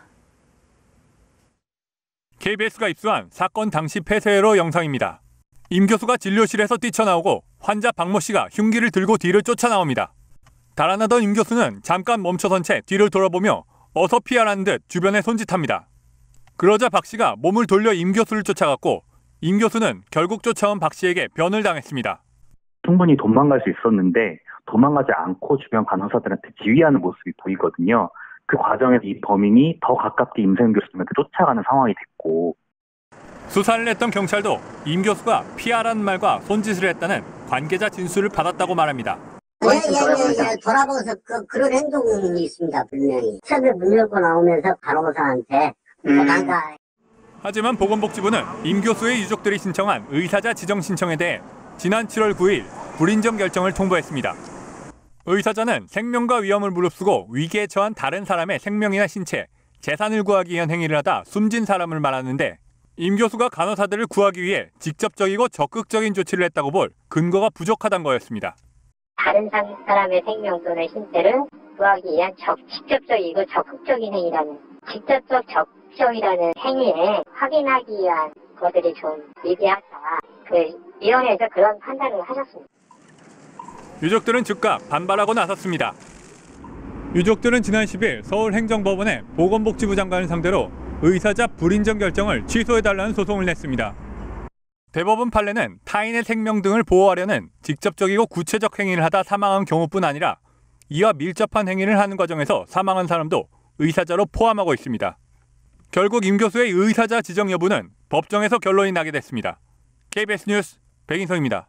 KBS가 입수한 사건 당시 폐쇄회로 영상입니다. 임 교수가 진료실에서 뛰쳐나오고 환자 박모 씨가 흉기를 들고 뒤를 쫓아나옵니다. 달아나던 임 교수는 잠깐 멈춰선 채 뒤를 돌아보며 어서 피하라는 듯 주변에 손짓합니다. 그러자 박 씨가 몸을 돌려 임 교수를 쫓아갔고 임 교수는 결국 쫓아온 박 씨에게 변을 당했습니다. 충분히 도망갈 수 있었는데 도망가지 않고 주변 간호사들한테 지휘하는 모습이 보이거든요. 그 과정에서 이 범인이 더 가깝게 임세원 교수님한테 쫓아가는 상황이 됐고. 수사를 했던 경찰도 임 교수가 피하라는 말과 손짓을 했다는 관계자 진술을 받았다고 말합니다. 돌아보면서 그런 행동이 있습니다. 분명히. 처음에 문 열고 나오면서 간호사한테 나가. 하지만 보건복지부는 임 교수의 유족들이 신청한 의사자 지정 신청에 대해 지난 7월 9일 불인정 결정을 통보했습니다. 의사자는 생명과 위험을 무릅쓰고 위기에 처한 다른 사람의 생명이나 신체, 재산을 구하기 위한 행위를 하다 숨진 사람을 말하는데 임 교수가 간호사들을 구하기 위해 직접적이고 적극적인 조치를 했다고 볼 근거가 부족하다는 거였습니다. 다른 사람의 생명 또는 신체를 구하기 위한 직접적이고 적극적인 행위라는 직접적 적극적이라는 행위에 확인하기 위한 것들이 좀 미비하다. 위원회에서 그런 판단을 하셨습니다. 유족들은 즉각 반발하고 나섰습니다. 유족들은 지난 10일 서울행정법원에 보건복지부 장관을 상대로 의사자 불인정 결정을 취소해달라는 소송을 냈습니다. 대법원 판례는 타인의 생명 등을 보호하려는 직접적이고 구체적 행위를 하다 사망한 경우뿐 아니라 이와 밀접한 행위를 하는 과정에서 사망한 사람도 의사자로 포함하고 있습니다. 결국 임 교수의 의사자 지정 여부는 법정에서 결론이 나게 됐습니다. KBS 뉴스 백인성입니다.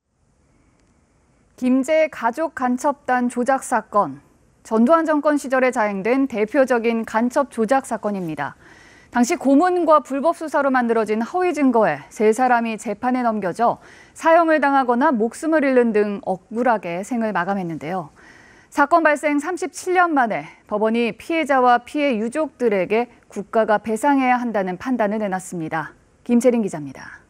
김제 가족 간첩단 조작 사건. 전두환 정권 시절에 자행된 대표적인 간첩 조작 사건입니다. 당시 고문과 불법 수사로 만들어진 허위 증거에 3사람이 재판에 넘겨져 사형을 당하거나 목숨을 잃는 등 억울하게 생을 마감했는데요. 사건 발생 37년 만에 법원이 피해자와 피해 유족들에게 국가가 배상해야 한다는 판단을 내놨습니다. 김채린 기자입니다.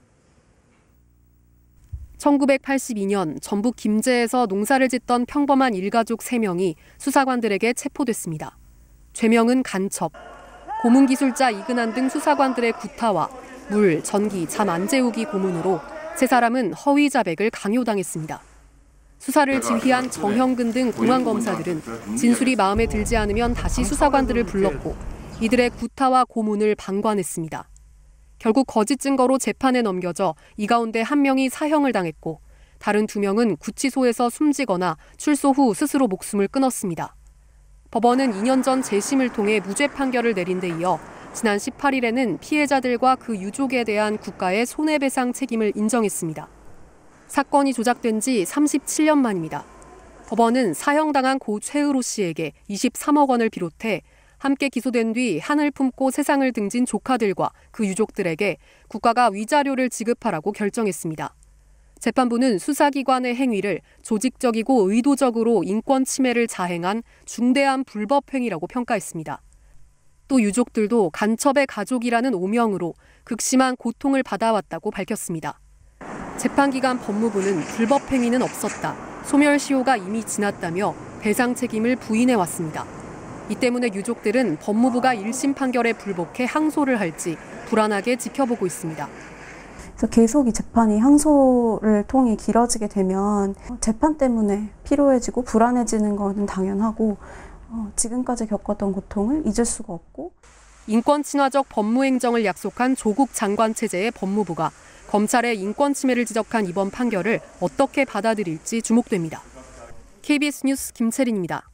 1982년 전북 김제에서 농사를 짓던 평범한 일가족 3명이 수사관들에게 체포됐습니다. 죄명은 간첩, 고문기술자 이근한 등 수사관들의 구타와 물, 전기, 잠 안 재우기 고문으로 3사람은 허위 자백을 강요당했습니다. 수사를 지휘한 정형근 등 공안검사들은 진술이 마음에 들지 않으면 다시 수사관들을 불렀고 이들의 구타와 고문을 방관했습니다. 결국 거짓 증거로 재판에 넘겨져 이 가운데 1명이 사형을 당했고 다른 2명은 구치소에서 숨지거나 출소 후 스스로 목숨을 끊었습니다. 법원은 2년 전 재심을 통해 무죄 판결을 내린 데 이어 지난 18일에는 피해자들과 그 유족에 대한 국가의 손해배상 책임을 인정했습니다. 사건이 조작된 지 37년 만입니다. 법원은 사형당한 고 최으로 씨에게 23억 원을 비롯해 함께 기소된 뒤 한을 품고 세상을 등진 조카들과 그 유족들에게 국가가 위자료를 지급하라고 결정했습니다. 재판부는 수사기관의 행위를 조직적이고 의도적으로 인권 침해를 자행한 중대한 불법 행위라고 평가했습니다. 또 유족들도 간첩의 가족이라는 오명으로 극심한 고통을 받아왔다고 밝혔습니다. 재판기관 법무부는 불법 행위는 없었다, 소멸시효가 이미 지났다며 배상 책임을 부인해왔습니다. 이 때문에 유족들은 법무부가 1심 판결에 불복해 항소를 할지 불안하게 지켜보고 있습니다. 그래서 계속 이 재판이 항소를 통해 길어지게 되면 재판 때문에 피로해지고 불안해지는 것은 당연하고 지금까지 겪었던 고통을 잊을 수가 없고 인권 친화적 법무행정을 약속한 조국 장관 체제의 법무부가 검찰의 인권 침해를 지적한 이번 판결을 어떻게 받아들일지 주목됩니다. KBS 뉴스 김채린입니다.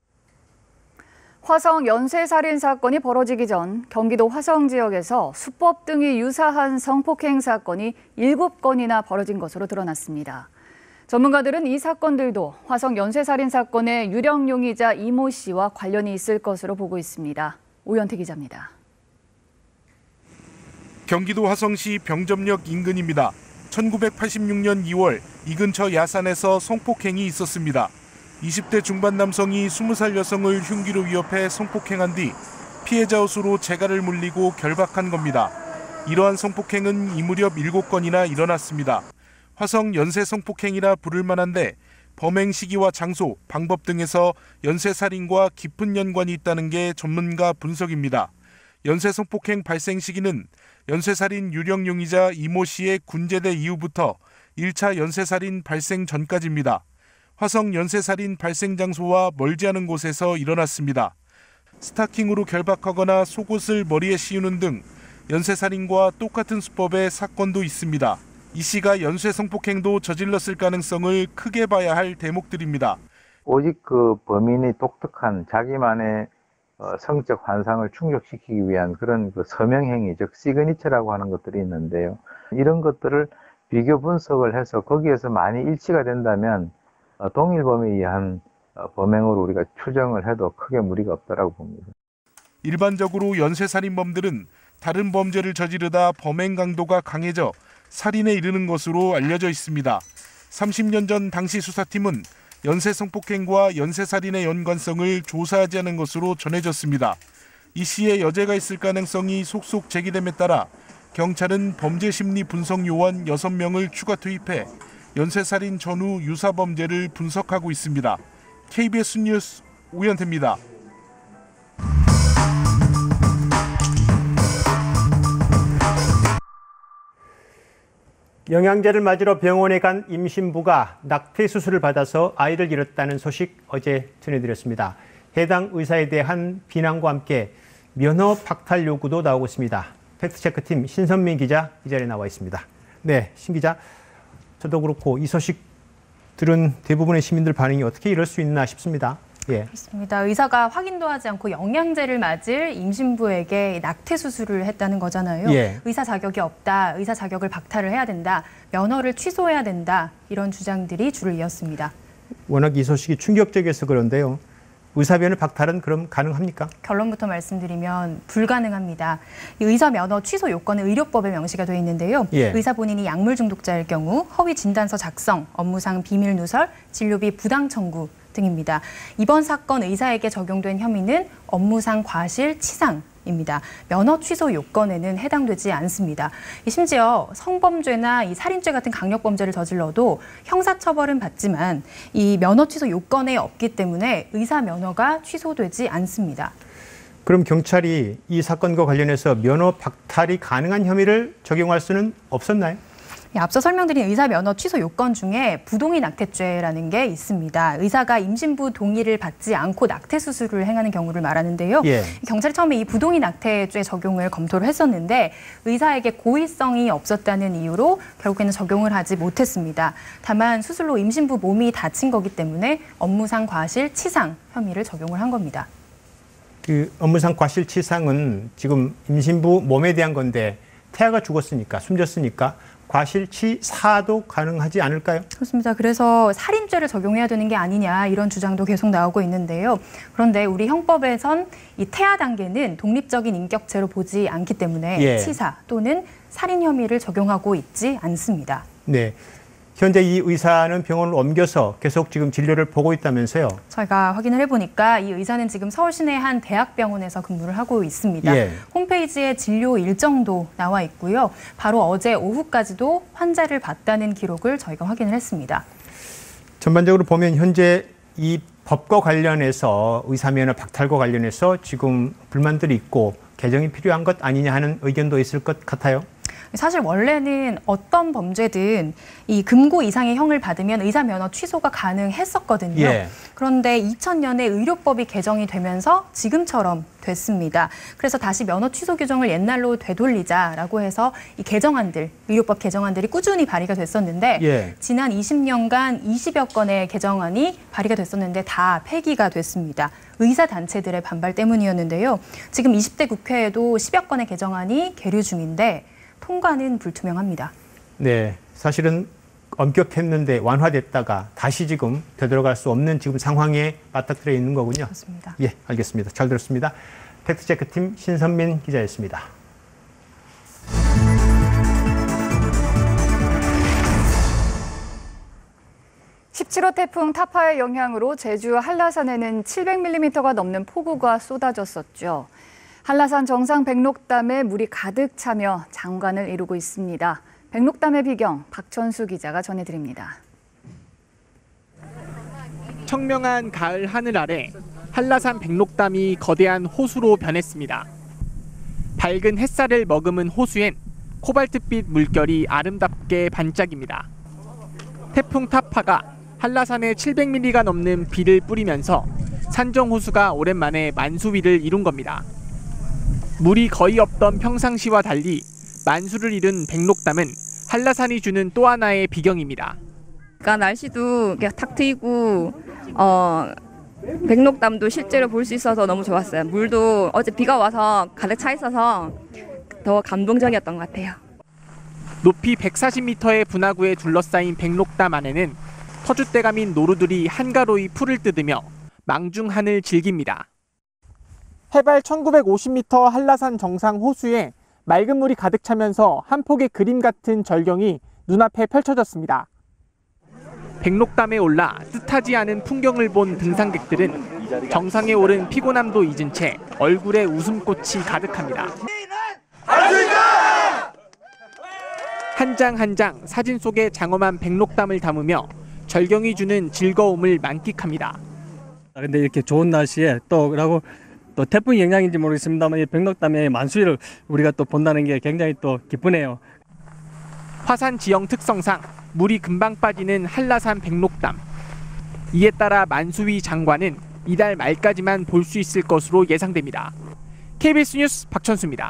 화성 연쇄살인 사건이 벌어지기 전 경기도 화성 지역에서 수법 등이 유사한 성폭행 사건이 7건이나 벌어진 것으로 드러났습니다. 전문가들은 이 사건들도 화성 연쇄살인 사건의 유령 용의자 이모 씨와 관련이 있을 것으로 보고 있습니다. 오현태 기자입니다. 경기도 화성시 병점역 인근입니다. 1986년 2월 이 근처 야산에서 성폭행이 있었습니다. 20대 중반 남성이 20살 여성을 흉기로 위협해 성폭행한 뒤 피해자 옷으로 재갈을 물리고 결박한 겁니다. 이러한 성폭행은 이 무렵 7건이나 일어났습니다. 화성 연쇄 성폭행이라 부를 만한데 범행 시기와 장소, 방법 등에서 연쇄살인과 깊은 연관이 있다는 게 전문가 분석입니다. 연쇄 성폭행 발생 시기는 연쇄살인 유령 용의자 이모 씨의 군제대 이후부터 1차 연쇄살인 발생 전까지입니다. 화성 연쇄살인 발생 장소와 멀지 않은 곳에서 일어났습니다. 스타킹으로 결박하거나 속옷을 머리에 씌우는 등 연쇄살인과 똑같은 수법의 사건도 있습니다. 이 씨가 연쇄 성폭행도 저질렀을 가능성을 크게 봐야 할 대목들입니다. 오직 그 범인이 독특한 자기만의 성적 환상을 충족시키기 위한 그런 그 서명행위, 즉 시그니처라고 하는 것들이 있는데요. 이런 것들을 비교 분석을 해서 거기에서 많이 일치가 된다면 동일 범위에 의한 범행으로 우리가 추정을 해도 크게 무리가 없다라고 봅니다. 일반적으로 연쇄살인범들은 다른 범죄를 저지르다 범행 강도가 강해져 살인에 이르는 것으로 알려져 있습니다. 30년 전 당시 수사팀은 연쇄 성폭행과 연쇄살인의 연관성을 조사하지 않은 것으로 전해졌습니다. 이 씨의 여죄가 있을 가능성이 속속 제기됨에 따라 경찰은 범죄심리 분석 요원 6명을 추가 투입해 연쇄살인 전후 유사 범죄를 분석하고 있습니다. KBS 뉴스 오현태입니다. 영양제를 맞으러 병원에 간 임신부가 낙태 수술을 받아서 아이를 잃었다는 소식 어제 전해드렸습니다. 해당 의사에 대한 비난과 함께 면허 박탈 요구도 나오고 있습니다. 팩트체크팀 신선민 기자 이 자리에 나와 있습니다. 네, 신 기자. 저도 그렇고 이 소식 들은 대부분의 시민들 반응이 어떻게 이럴 수 있나 싶습니다. 예. 그렇습니다. 의사가 확인도 하지 않고 영양제를 맞을 임신부에게 낙태 수술을 했다는 거잖아요. 예. 의사 자격이 없다, 의사 자격을 박탈을 해야 된다, 면허를 취소해야 된다, 이런 주장들이 줄을 이었습니다. 워낙 이 소식이 충격적이어서 그런데요. 의사면허 박탈은 그럼 가능합니까? 결론부터 말씀드리면 불가능합니다. 이 의사 면허 취소 요건은 의료법에 명시가 되어 있는데요. 예. 의사 본인이 약물 중독자일 경우 허위 진단서 작성, 업무상 비밀 누설, 진료비 부당 청구 등입니다. 이번 사건 의사에게 적용된 혐의는 업무상 과실치상입니다. 면허 취소 요건에는 해당되지 않습니다. 심지어 성범죄나 이 살인죄 같은 강력범죄를 저질러도 형사처벌은 받지만 이 면허 취소 요건에 없기 때문에 의사 면허가 취소되지 않습니다. 그럼 경찰이 이 사건과 관련해서 면허 박탈이 가능한 혐의를 적용할 수는 없었나요? 앞서 설명드린 의사 면허 취소 요건 중에 부동의 낙태죄라는 게 있습니다. 의사가 임신부 동의를 받지 않고 낙태 수술을 행하는 경우를 말하는데요. 예. 경찰이 처음에 이 부동의 낙태죄 적용을 검토를 했었는데 의사에게 고의성이 없었다는 이유로 결국에는 적용을 하지 못했습니다. 다만 수술로 임신부 몸이 다친 거기 때문에 업무상 과실치상 혐의를 적용을 한 겁니다. 그 업무상 과실치상은 지금 임신부 몸에 대한 건데 태아가 죽었으니까, 숨졌으니까 과실치사도 가능하지 않을까요? 그렇습니다. 그래서 살인죄를 적용해야 되는 게 아니냐 이런 주장도 계속 나오고 있는데요. 그런데 우리 형법에선 이 태아 단계는 독립적인 인격죄로 보지 않기 때문에 치사 또는 살인 혐의를 적용하고 있지 않습니다. 네. 현재 이 의사는 병원을 옮겨서 계속 지금 진료를 보고 있다면서요? 저희가 확인을 해보니까 이 의사는 지금 서울 시내 한 대학병원에서 근무를 하고 있습니다. 홈페이지에 진료 일정도 나와 있고요. 바로 어제 오후까지도 환자를 봤다는 기록을 저희가 확인을 했습니다. 전반적으로 보면 현재 이 법과 관련해서 의사면허 박탈과 관련해서 지금 불만들이 있고 개정이 필요한 것 아니냐 하는 의견도 있을 것 같아요. 사실 원래는 어떤 범죄든 이 금고 이상의 형을 받으면 의사 면허 취소가 가능했었거든요. 그런데 2000년에 의료법이 개정이 되면서 지금처럼 됐습니다. 그래서 다시 면허 취소 규정을 옛날로 되돌리자라고 해서 이 개정안들, 의료법 개정안들이 꾸준히 발의가 됐었는데 지난 20년간 20여 건의 개정안이 발의가 됐었는데 다 폐기가 됐습니다. 의사단체들의 반발 때문이었는데요. 지금 20대 국회에도 10여 건의 개정안이 계류 중인데 통과는 불투명합니다. 네, 사실은 엄격했는데 완화됐다가 다시 지금 되돌아갈 수 없는 지금 상황에 맞닥뜨려 있는 거군요. 그렇습니다. 예, 알겠습니다. 잘 들었습니다. 팩트체크팀 신선민 기자였습니다. (17호) 태풍 타파의 영향으로 제주 한라산에는 700mm가 넘는 폭우가 쏟아졌었죠. 한라산 정상 백록담에 물이 가득 차며 장관을 이루고 있습니다. 백록담의 비경 박천수 기자가 전해드립니다. 청명한 가을 하늘 아래 한라산 백록담이 거대한 호수로 변했습니다. 밝은 햇살을 머금은 호수엔 코발트빛 물결이 아름답게 반짝입니다. 태풍 타파가 한라산에 700mm가 넘는 비를 뿌리면서 산정호수가 오랜만에 만수위를 이룬 겁니다. 물이 거의 없던 평상시와 달리 만수를 이룬 백록담은 한라산이 주는 또 하나의 비경입니다. 그러니까 날씨도 탁 트이고 백록담도 실제로 볼 수 있어서 너무 좋았어요. 물도 어제 비가 와서 가득 차 있어서 더 감동적이었던 것 같아요. 높이 140m의 분화구에 둘러싸인 백록담 안에는 터줏대감인 노루들이 한가로이 풀을 뜯으며 망중한을 즐깁니다. 해발 1950m 한라산 정상 호수에 맑은 물이 가득 차면서 한 폭의 그림 같은 절경이 눈앞에 펼쳐졌습니다. 백록담에 올라 뜻하지 않은 풍경을 본 등산객들은 정상에 오른 피곤함도 잊은 채 얼굴에 웃음꽃이 가득합니다. 한 장 한 장 사진 속에 장엄한 백록담을 담으며 절경이 주는 즐거움을 만끽합니다. 근데 이렇게 좋은 날씨에 또 태풍 영향인지 모르겠습니다만 이 백록담의 만수위를 우리가 또 본다는 게 굉장히 또 기쁘네요. 화산 지형 특성상 물이 금방 빠지는 한라산 백록담. 이에 따라 만수위 장관은 이달 말까지만 볼 수 있을 것으로 예상됩니다. KBS 뉴스 박천수입니다.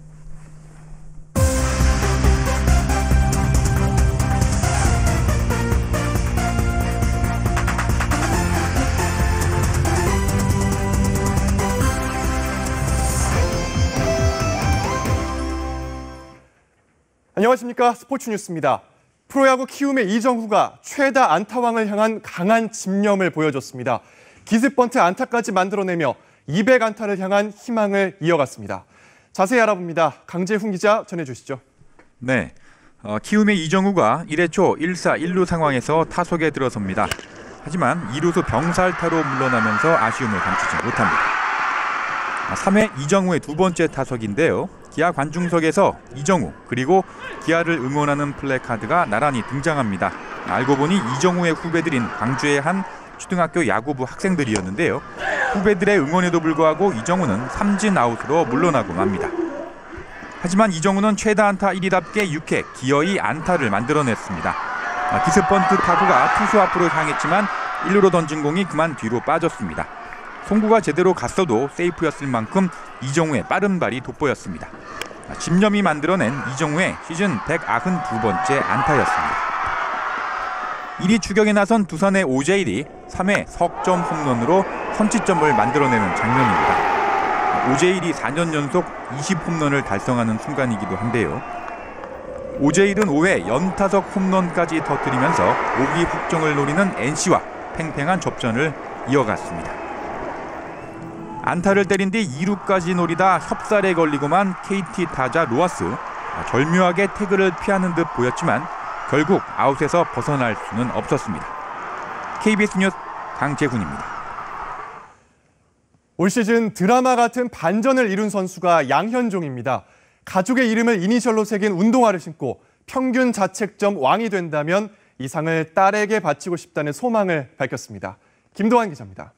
안녕하십니까. 스포츠 뉴스입니다. 프로야구 키움의 이정후가 최다 안타왕을 향한 강한 집념을 보여줬습니다. 기습번트 안타까지 만들어내며 200안타를 향한 희망을 이어갔습니다. 자세히 알아봅니다. 강재훈 기자 전해주시죠. 네, 키움의 이정후가 1회 초 1사 1루 상황에서 타석에 들어섭니다. 하지만 2루수 병살타로 물러나면서 아쉬움을 감추지 못합니다. 3회 이정후의 두 번째 타석인데요. 기아 관중석에서 이정후 그리고 기아를 응원하는 플래카드가 나란히 등장합니다. 알고 보니 이정후의 후배들인 광주의 한 초등학교 야구부 학생들이었는데요. 후배들의 응원에도 불구하고 이정후는 삼진 아웃으로 물러나고 맙니다. 하지만 이정후는 최다 안타 1위답게 6회 기어이 안타를 만들어냈습니다. 기습번트 타구가 투수 앞으로 향했지만 1루로 던진 공이 그만 뒤로 빠졌습니다. 송구가 제대로 갔어도 세이프였을 만큼 이정후의 빠른 발이 돋보였습니다. 집념이 만들어낸 이정후의 시즌 192번째 안타였습니다. 1위 추격에 나선 두산의 OJD 3회 석점 홈런으로 선취점을 만들어내는 장면입니다. 오제일이 4년 연속 20홈런을 달성하는 순간이기도 한데요. 오제일은 5회 연타석 홈런까지 터뜨리면서 5기 확정을 노리는 NC와 팽팽한 접전을 이어갔습니다. 안타를 때린 뒤 2루까지 노리다 협살에 걸리고만 KT 타자 로하스, 절묘하게 태그를 피하는 듯 보였지만 결국 아웃에서 벗어날 수는 없었습니다. KBS 뉴스 강재훈입니다. 올 시즌 드라마 같은 반전을 이룬 선수가 양현종입니다. 가족의 이름을 이니셜로 새긴 운동화를 신고 평균 자책점 왕이 된다면 이 상을 딸에게 바치고 싶다는 소망을 밝혔습니다. 김도환 기자입니다.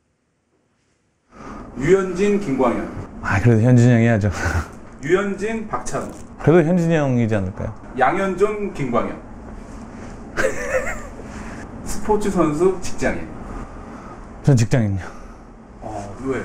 유현진, 김광현. 그래도 현진이 형이 해야죠. 유현진, 박찬호. 그래도 현진이 형이지 않을까요? 양현종, 김광현. 스포츠 선수, 직장인. 전 직장인요. 왜?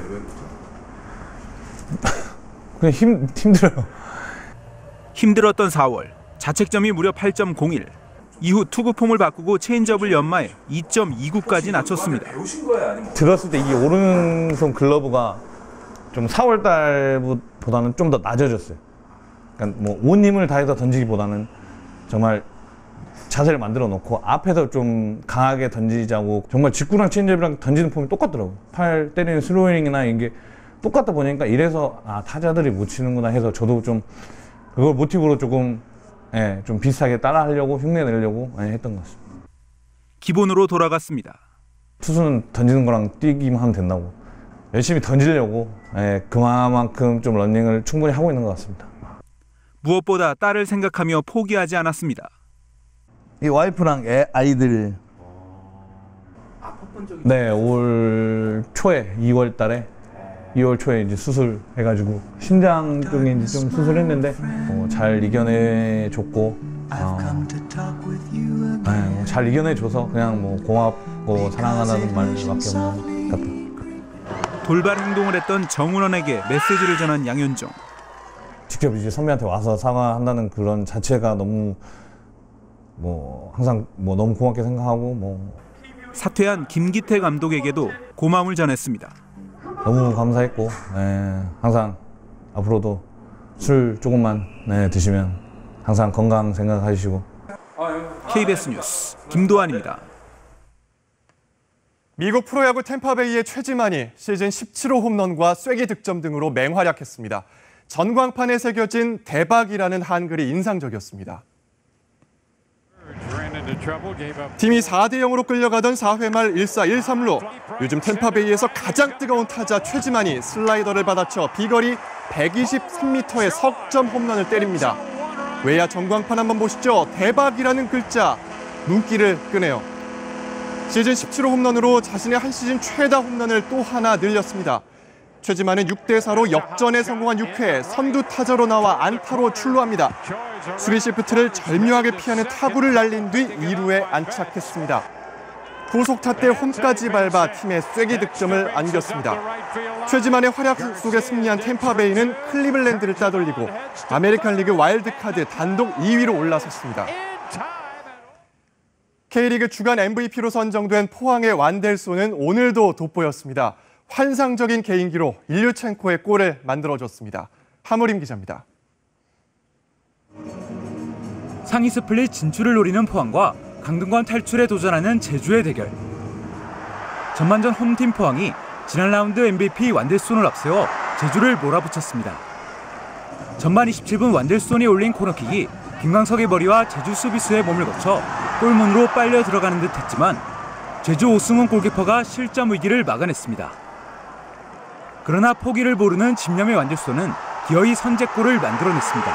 그냥 힘들어요. 힘들었던 4월, 자책점이 무려 8.01. 이후 투구 폼을 바꾸고 체인지업을 연마해 2.29까지 낮췄습니다. 들었을 때 이 오른손 글러브가 좀 4월 달보다는 좀 더 낮아졌어요. 그러니까 뭐 온 힘을 다해서 던지기보다는 정말 자세를 만들어 놓고 앞에서 좀 강하게 던지자고. 정말 직구랑 체인지업이랑 던지는 폼이 똑같더라고요. 팔 때리는 슬로잉이나 이게 똑같다 보니까 이래서 타자들이 못 치는구나 해서 저도 좀 그걸 모티브로 조금 좀 비슷하게 따라하려고 흉내 내려고 했던 것 같습니다. 기본으로 돌아갔습니다. 투수는 던지는 거랑 뛰기만 하면 된다고 열심히 던지려고 그만큼 좀 러닝을 충분히 하고 있는 것 같습니다. 무엇보다 딸을 생각하며 포기하지 않았습니다. 이 와이프랑 아이들 네, 올 초에 2월 달에 2월 초에 이제 수술해가지고 신장 쪽에 이제 좀 수술했는데 잘 이겨내줬고 잘 이겨내줘서 그냥 뭐 고맙고 사랑한다는 말밖에 없는 것 같아요. 돌발 행동을 했던 정은원에게 메시지를 전한 양현종. 직접 이제 선배한테 와서 사과한다는 그런 자체가 너무 항상 너무 고맙게 생각하고 사퇴한 김기태 감독에게도 고마움을 전했습니다. 너무 감사했고 항상 앞으로도 술 조금만 드시면 항상 건강 생각하시고. KBS 뉴스 김도환입니다. 미국 프로야구 템파베이의 최지만이 시즌 17호 홈런과 쐐기 득점 등으로 맹활약했습니다. 전광판에 새겨진 대박이라는 한글이 인상적이었습니다. 팀이 4대0으로 끌려가던 4회 말 1사 1삼루. 요즘 템파베이에서 가장 뜨거운 타자 최지만이 슬라이더를 받아쳐 비거리 123m의 석점 홈런을 때립니다. 외야 전광판 한번 보시죠. 대박이라는 글자, 눈길을 끄네요. 시즌 17호 홈런으로 자신의 한 시즌 최다 홈런을 또 하나 늘렸습니다. 최지만은 6대4로 역전에 성공한 6회 선두 타자로 나와 안타로 출루합니다. 수비 시프트를 절묘하게 피하는 타구를 날린 뒤 2루에 안착했습니다. 후속타 때 홈까지 밟아 팀의 쐐기 득점을 안겼습니다. 최지만의 활약 속에 승리한 템파베이는 클리블랜드를 따돌리고 아메리칸 리그 와일드카드 단독 2위로 올라섰습니다. K리그 주간 MVP로 선정된 포항의 완델소는 오늘도 돋보였습니다. 환상적인 개인기로 일류첸코의 골을 만들어줬습니다. 하무림 기자입니다. 상위 스플릿 진출을 노리는 포항과 강등권 탈출에 도전하는 제주의 대결. 전반전 홈팀 포항이 지난 라운드 MVP 완델손을 앞세워 제주를 몰아붙였습니다. 전반 27분 완델손이 올린 코너킥이 김광석의 머리와 제주 수비수의 몸을 거쳐 골문으로 빨려 들어가는 듯 했지만 제주 오승훈 골키퍼가 실점 위기를 막아냈습니다. 그러나 포기를 모르는 집념의 완델손은 기어이 선제골을 만들어냈습니다.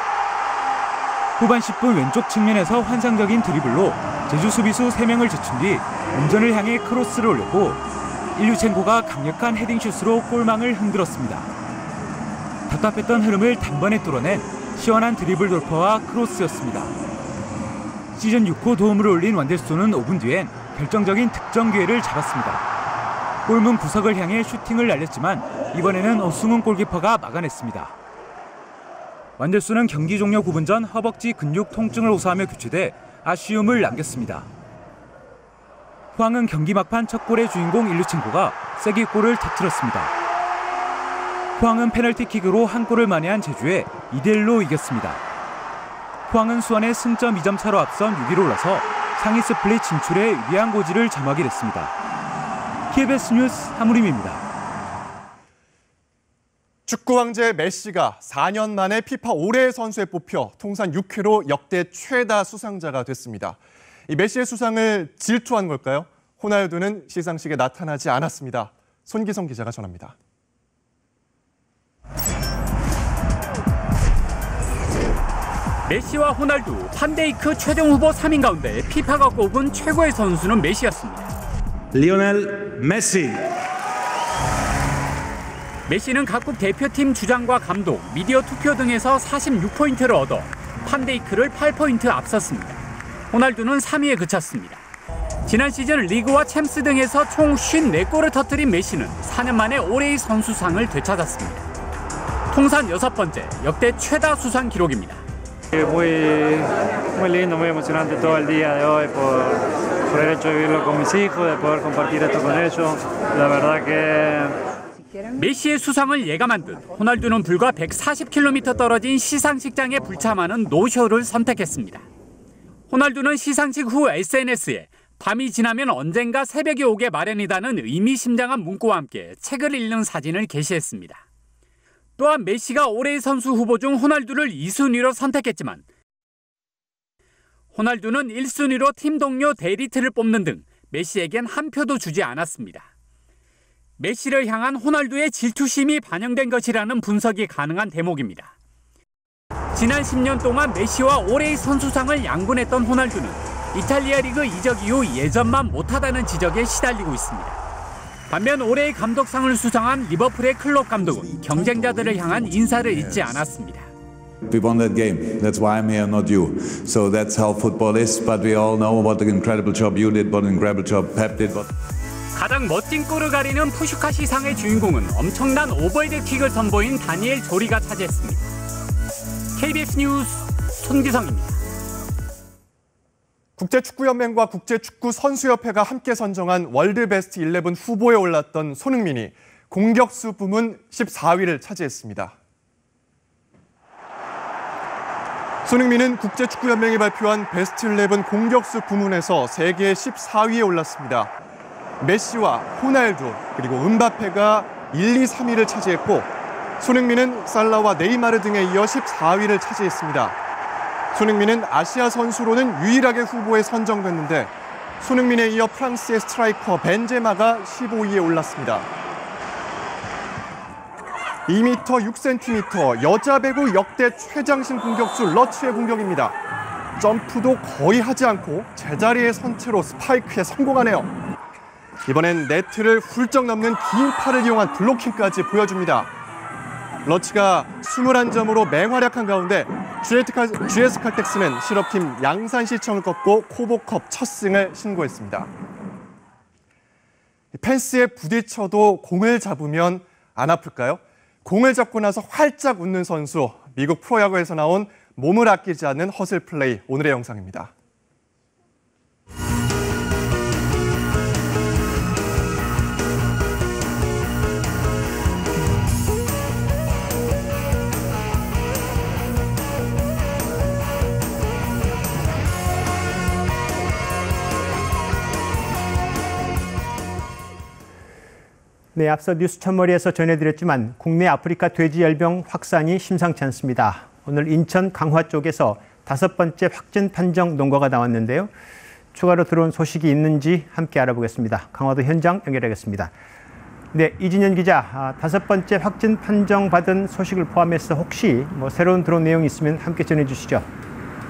후반 10분 왼쪽 측면에서 환상적인 드리블로 제주 수비수 3명을 제친 뒤 왼전을 향해 크로스를 올렸고 일류첸코가 강력한 헤딩슛으로 골망을 흔들었습니다. 답답했던 흐름을 단번에 뚫어낸 시원한 드리블 돌파와 크로스였습니다. 시즌 6호 도움을 올린 완델손은 5분 뒤엔 결정적인 득점 기회를 잡았습니다. 골문 구석을 향해 슈팅을 날렸지만 이번에는 오승훈 골키퍼가 막아냈습니다. 완델손은 경기 종료 9분 전 허벅지 근육 통증을 호소하며 교체돼 아쉬움을 남겼습니다. 포항은 경기 막판 첫 골의 주인공 일류첸코가 쐐기골을 터뜨렸습니다. 포항은 페널티킥으로 한 골을 만회한 제주에 2대1로 이겼습니다. 포항은 수원에 승점 2점 차로 앞선 6위로 올라서 상위 스플릿 진출에 유리한 고지를 점하게 됐습니다. KBS 뉴스 하무림입니다. 축구 황제 메시가 4년 만에 피파 올해의 선수에 뽑혀 통산 6회로 역대 최다 수상자가 됐습니다. 이 메시의 수상을 질투한 걸까요? 호날두는 시상식에 나타나지 않았습니다. 손기성 기자가 전합니다. 메시와 호날두, 판데이크 최종 후보 3인 가운데 피파가 꼽은 최고의 선수는 메시였습니다. 리오넬 메시. 메시는 각국 대표팀 주장과 감독, 미디어 투표 등에서 46포인트를 얻어 판데이크를 8포인트 앞섰습니다. 호날두는 3위에 그쳤습니다. 지난 시즌 리그와 챔스 등에서 총 54골을 터뜨린 메시는 4년 만에 올해의 선수상을 되찾았습니다. 통산 6번째 역대 최다 수상 기록입니다. Muy lindo, muy emocionante todo el día de hoy por el hecho de vivirlo con mis hijos, de poder compartir esto con ellos. La verdad que 메시의 수상을 예감한 듯 호날두는 불과 140km 떨어진 시상식장에 불참하는 노쇼를 선택했습니다. 호날두는 시상식 후 SNS에 밤이 지나면 언젠가 새벽이 오게 마련이다는 의미심장한 문구와 함께 책을 읽는 사진을 게시했습니다. 또한 메시가 올해의 선수 후보 중 호날두를 2순위로 선택했지만 호날두는 1순위로 팀 동료 데리트를 뽑는 등 메시에겐 한 표도 주지 않았습니다. 메시를 향한 호날두의 질투심이 반영된 것이라는 분석이 가능한 대목입니다. 지난 10년 동안 메시와 올해의 선수상을 양분했던 호날두는 이탈리아 리그 이적 이후 예전만 못하다는 지적에 시달리고 있습니다. 반면 올해의 감독상을 수상한 리버풀의 클롭 감독은 경쟁자들을 향한 인사를 잊지 않았습니다. We won that game. That's why I'm here, not you. So that's how football is. But we all know what an incredible job you did, what an incredible job Pep did. 가장 멋진 골을 가리는 푸슈카시 상의 주인공은 엄청난 오버헤드킥을 선보인 다니엘 조리가 차지했습니다. KBS 뉴스 손기성입니다. 국제축구연맹과 국제축구선수협회가 함께 선정한 월드베스트 11 후보에 올랐던 손흥민이 공격수 부문 14위를 차지했습니다. 손흥민은 국제축구연맹이 발표한 베스트 11 공격수 부문에서 세계 14위에 올랐습니다. 메시와 호날두 그리고 음바페가 1, 2, 3위를 차지했고 손흥민은 살라와 네이마르 등에 이어 14위를 차지했습니다. 손흥민은 아시아 선수로는 유일하게 후보에 선정됐는데 손흥민에 이어 프랑스의 스트라이커 벤제마가 15위에 올랐습니다. 2m 6cm 여자 배구 역대 최장신 공격수 러츠의 공격입니다. 점프도 거의 하지 않고 제자리에 선 채로 스파이크에 성공하네요. 이번엔 네트를 훌쩍 넘는 긴 팔을 이용한 블로킹까지 보여줍니다. 러츠가 21점으로 맹활약한 가운데 GS 칼텍스는 실업팀 양산시청을 꺾고 코보컵 첫 승을 신고했습니다. 펜스에 부딪혀도 공을 잡으면 안 아플까요? 공을 잡고 나서 활짝 웃는 선수, 미국 프로야구에서 나온 몸을 아끼지 않는 허슬 플레이, 오늘의 영상입니다. 네, 앞서 뉴스 첫머리에서 전해드렸지만 국내 아프리카 돼지열병 확산이 심상치 않습니다. 오늘 인천 강화 쪽에서 5번째 확진 판정 농가가 나왔는데요. 추가로 들어온 소식이 있는지 함께 알아보겠습니다. 강화도 현장 연결하겠습니다. 네, 이진현 기자, 5번째 확진 판정 받은 소식을 포함해서 혹시 새로운 들어온 내용이 있으면 함께 전해주시죠.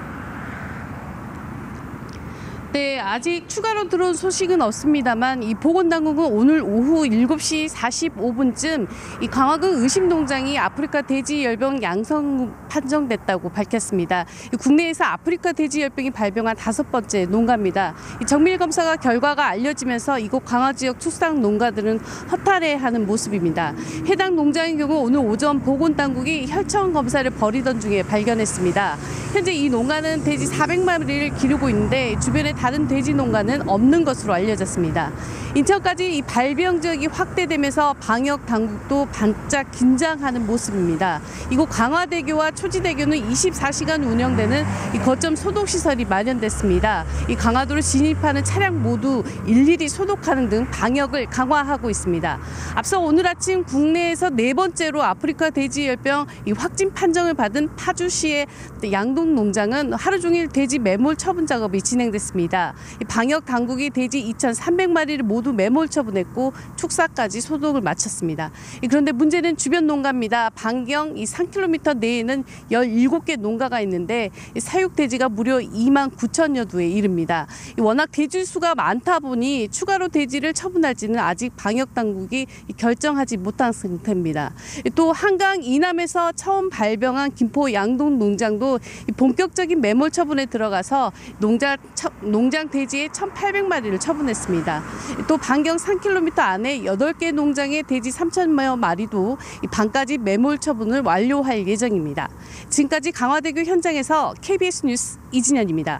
네, 아직 추가로 들어온 소식은 없습니다만 이 보건당국은 오늘 오후 7시 45분쯤 이 강화군 의심농장이 아프리카 돼지열병 양성 판정됐다고 밝혔습니다. 국내에서 아프리카 돼지열병이 발병한 5번째 농가입니다. 이 정밀검사 결과가 알려지면서 이곳 강화 지역 축산 농가들은 허탈해하는 모습입니다. 해당 농장의 경우 오늘 오전 보건당국이 혈청 검사를 벌이던 중에 발견했습니다. 현재 이 농가는 돼지 400마리를 기르고 있는데 주변에 다른 돼지 농가는 없는 것으로 알려졌습니다. 인천까지 이 발병 지역이 확대되면서 방역 당국도 반짝 긴장하는 모습입니다. 이곳 강화대교와 초지대교는 24시간 운영되는 이 거점 소독 시설이 마련됐습니다. 이 강화도로 진입하는 차량 모두 일일이 소독하는 등 방역을 강화하고 있습니다. 앞서 오늘 아침 국내에서 4번째로 아프리카 돼지열병 확진 판정을 받은 파주시의 양동 농장은 하루 종일 돼지 매몰 처분 작업이 진행됐습니다. 방역 당국이 돼지 2,300마리를 모두 매몰 처분했고 축사까지 소독을 마쳤습니다. 그런데 문제는 주변 농가입니다. 반경 3km 내에는 17개 농가가 있는데 사육 돼지가 무려 29,000여 두에 이릅니다. 워낙 돼지 수가 많다 보니 추가로 돼지를 처분할지는 아직 방역 당국이 결정하지 못한 상태입니다. 또 한강 이남에서 처음 발병한 김포 양동 농장도 본격적인 매몰 처분에 들어가서 농장 돼지의 1,800마리를 처분했습니다. 또 반경 3km 안에 8개 농장의 돼지 3,000여 마리도 반까지 매몰 처분을 완료할 예정입니다. 지금까지 강화대교 현장에서 KBS 뉴스 이진현입니다.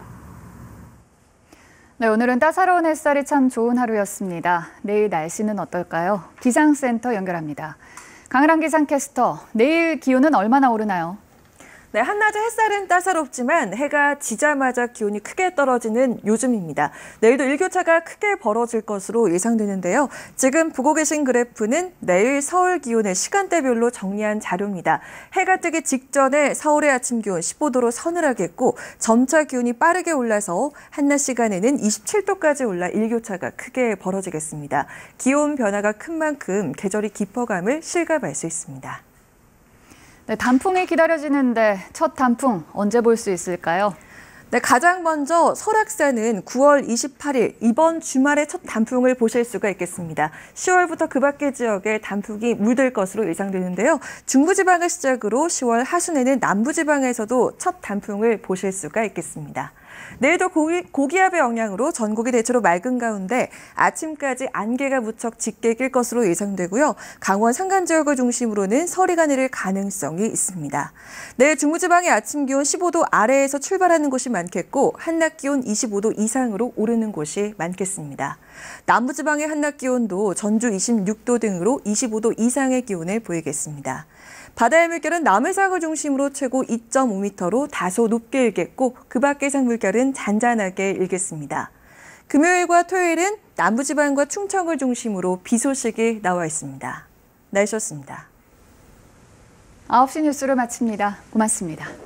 네, 오늘은 따사로운 햇살이 참 좋은 하루였습니다. 내일 날씨는 어떨까요? 기상센터 연결합니다. 강은랑 기상캐스터, 내일 기온은 얼마나 오르나요? 네, 한낮에 햇살은 따사롭지만 해가 지자마자 기온이 크게 떨어지는 요즘입니다. 내일도 일교차가 크게 벌어질 것으로 예상되는데요. 지금 보고 계신 그래프는 내일 서울 기온을 시간대별로 정리한 자료입니다. 해가 뜨기 직전에 서울의 아침 기온 15도로 서늘하겠고 점차 기온이 빠르게 올라서 한낮 시간에는 27도까지 올라 일교차가 크게 벌어지겠습니다. 기온 변화가 큰 만큼 계절이 깊어감을 실감할 수 있습니다. 네, 단풍이 기다려지는데 첫 단풍 언제 볼 수 있을까요? 네, 가장 먼저 설악산은 9월 28일 이번 주말에 첫 단풍을 보실 수가 있겠습니다. 10월부터 그 밖의 지역에 단풍이 물들 것으로 예상되는데요. 중부지방을 시작으로 10월 하순에는 남부지방에서도 첫 단풍을 보실 수가 있겠습니다. 내일도 고기압의 영향으로 전국이 대체로 맑은 가운데 아침까지 안개가 무척 짙게 낄 것으로 예상되고요. 강원 산간 지역을 중심으로는 서리가 내릴 가능성이 있습니다. 내일 중부지방의 아침 기온 15도 아래에서 출발하는 곳이 많겠고 한낮 기온 25도 이상으로 오르는 곳이 많겠습니다. 남부지방의 한낮 기온도 전주 26도 등으로 25도 이상의 기온을 보이겠습니다. 바다의 물결은 남해상을 중심으로 최고 2.5m로 다소 높게 일겠고 그 밖의 상 물결은 잔잔하게 일겠습니다. 금요일과 토요일은 남부지방과 충청을 중심으로 비 소식이 나와 있습니다. 날씨였습니다. 9시 뉴스를 마칩니다. 고맙습니다.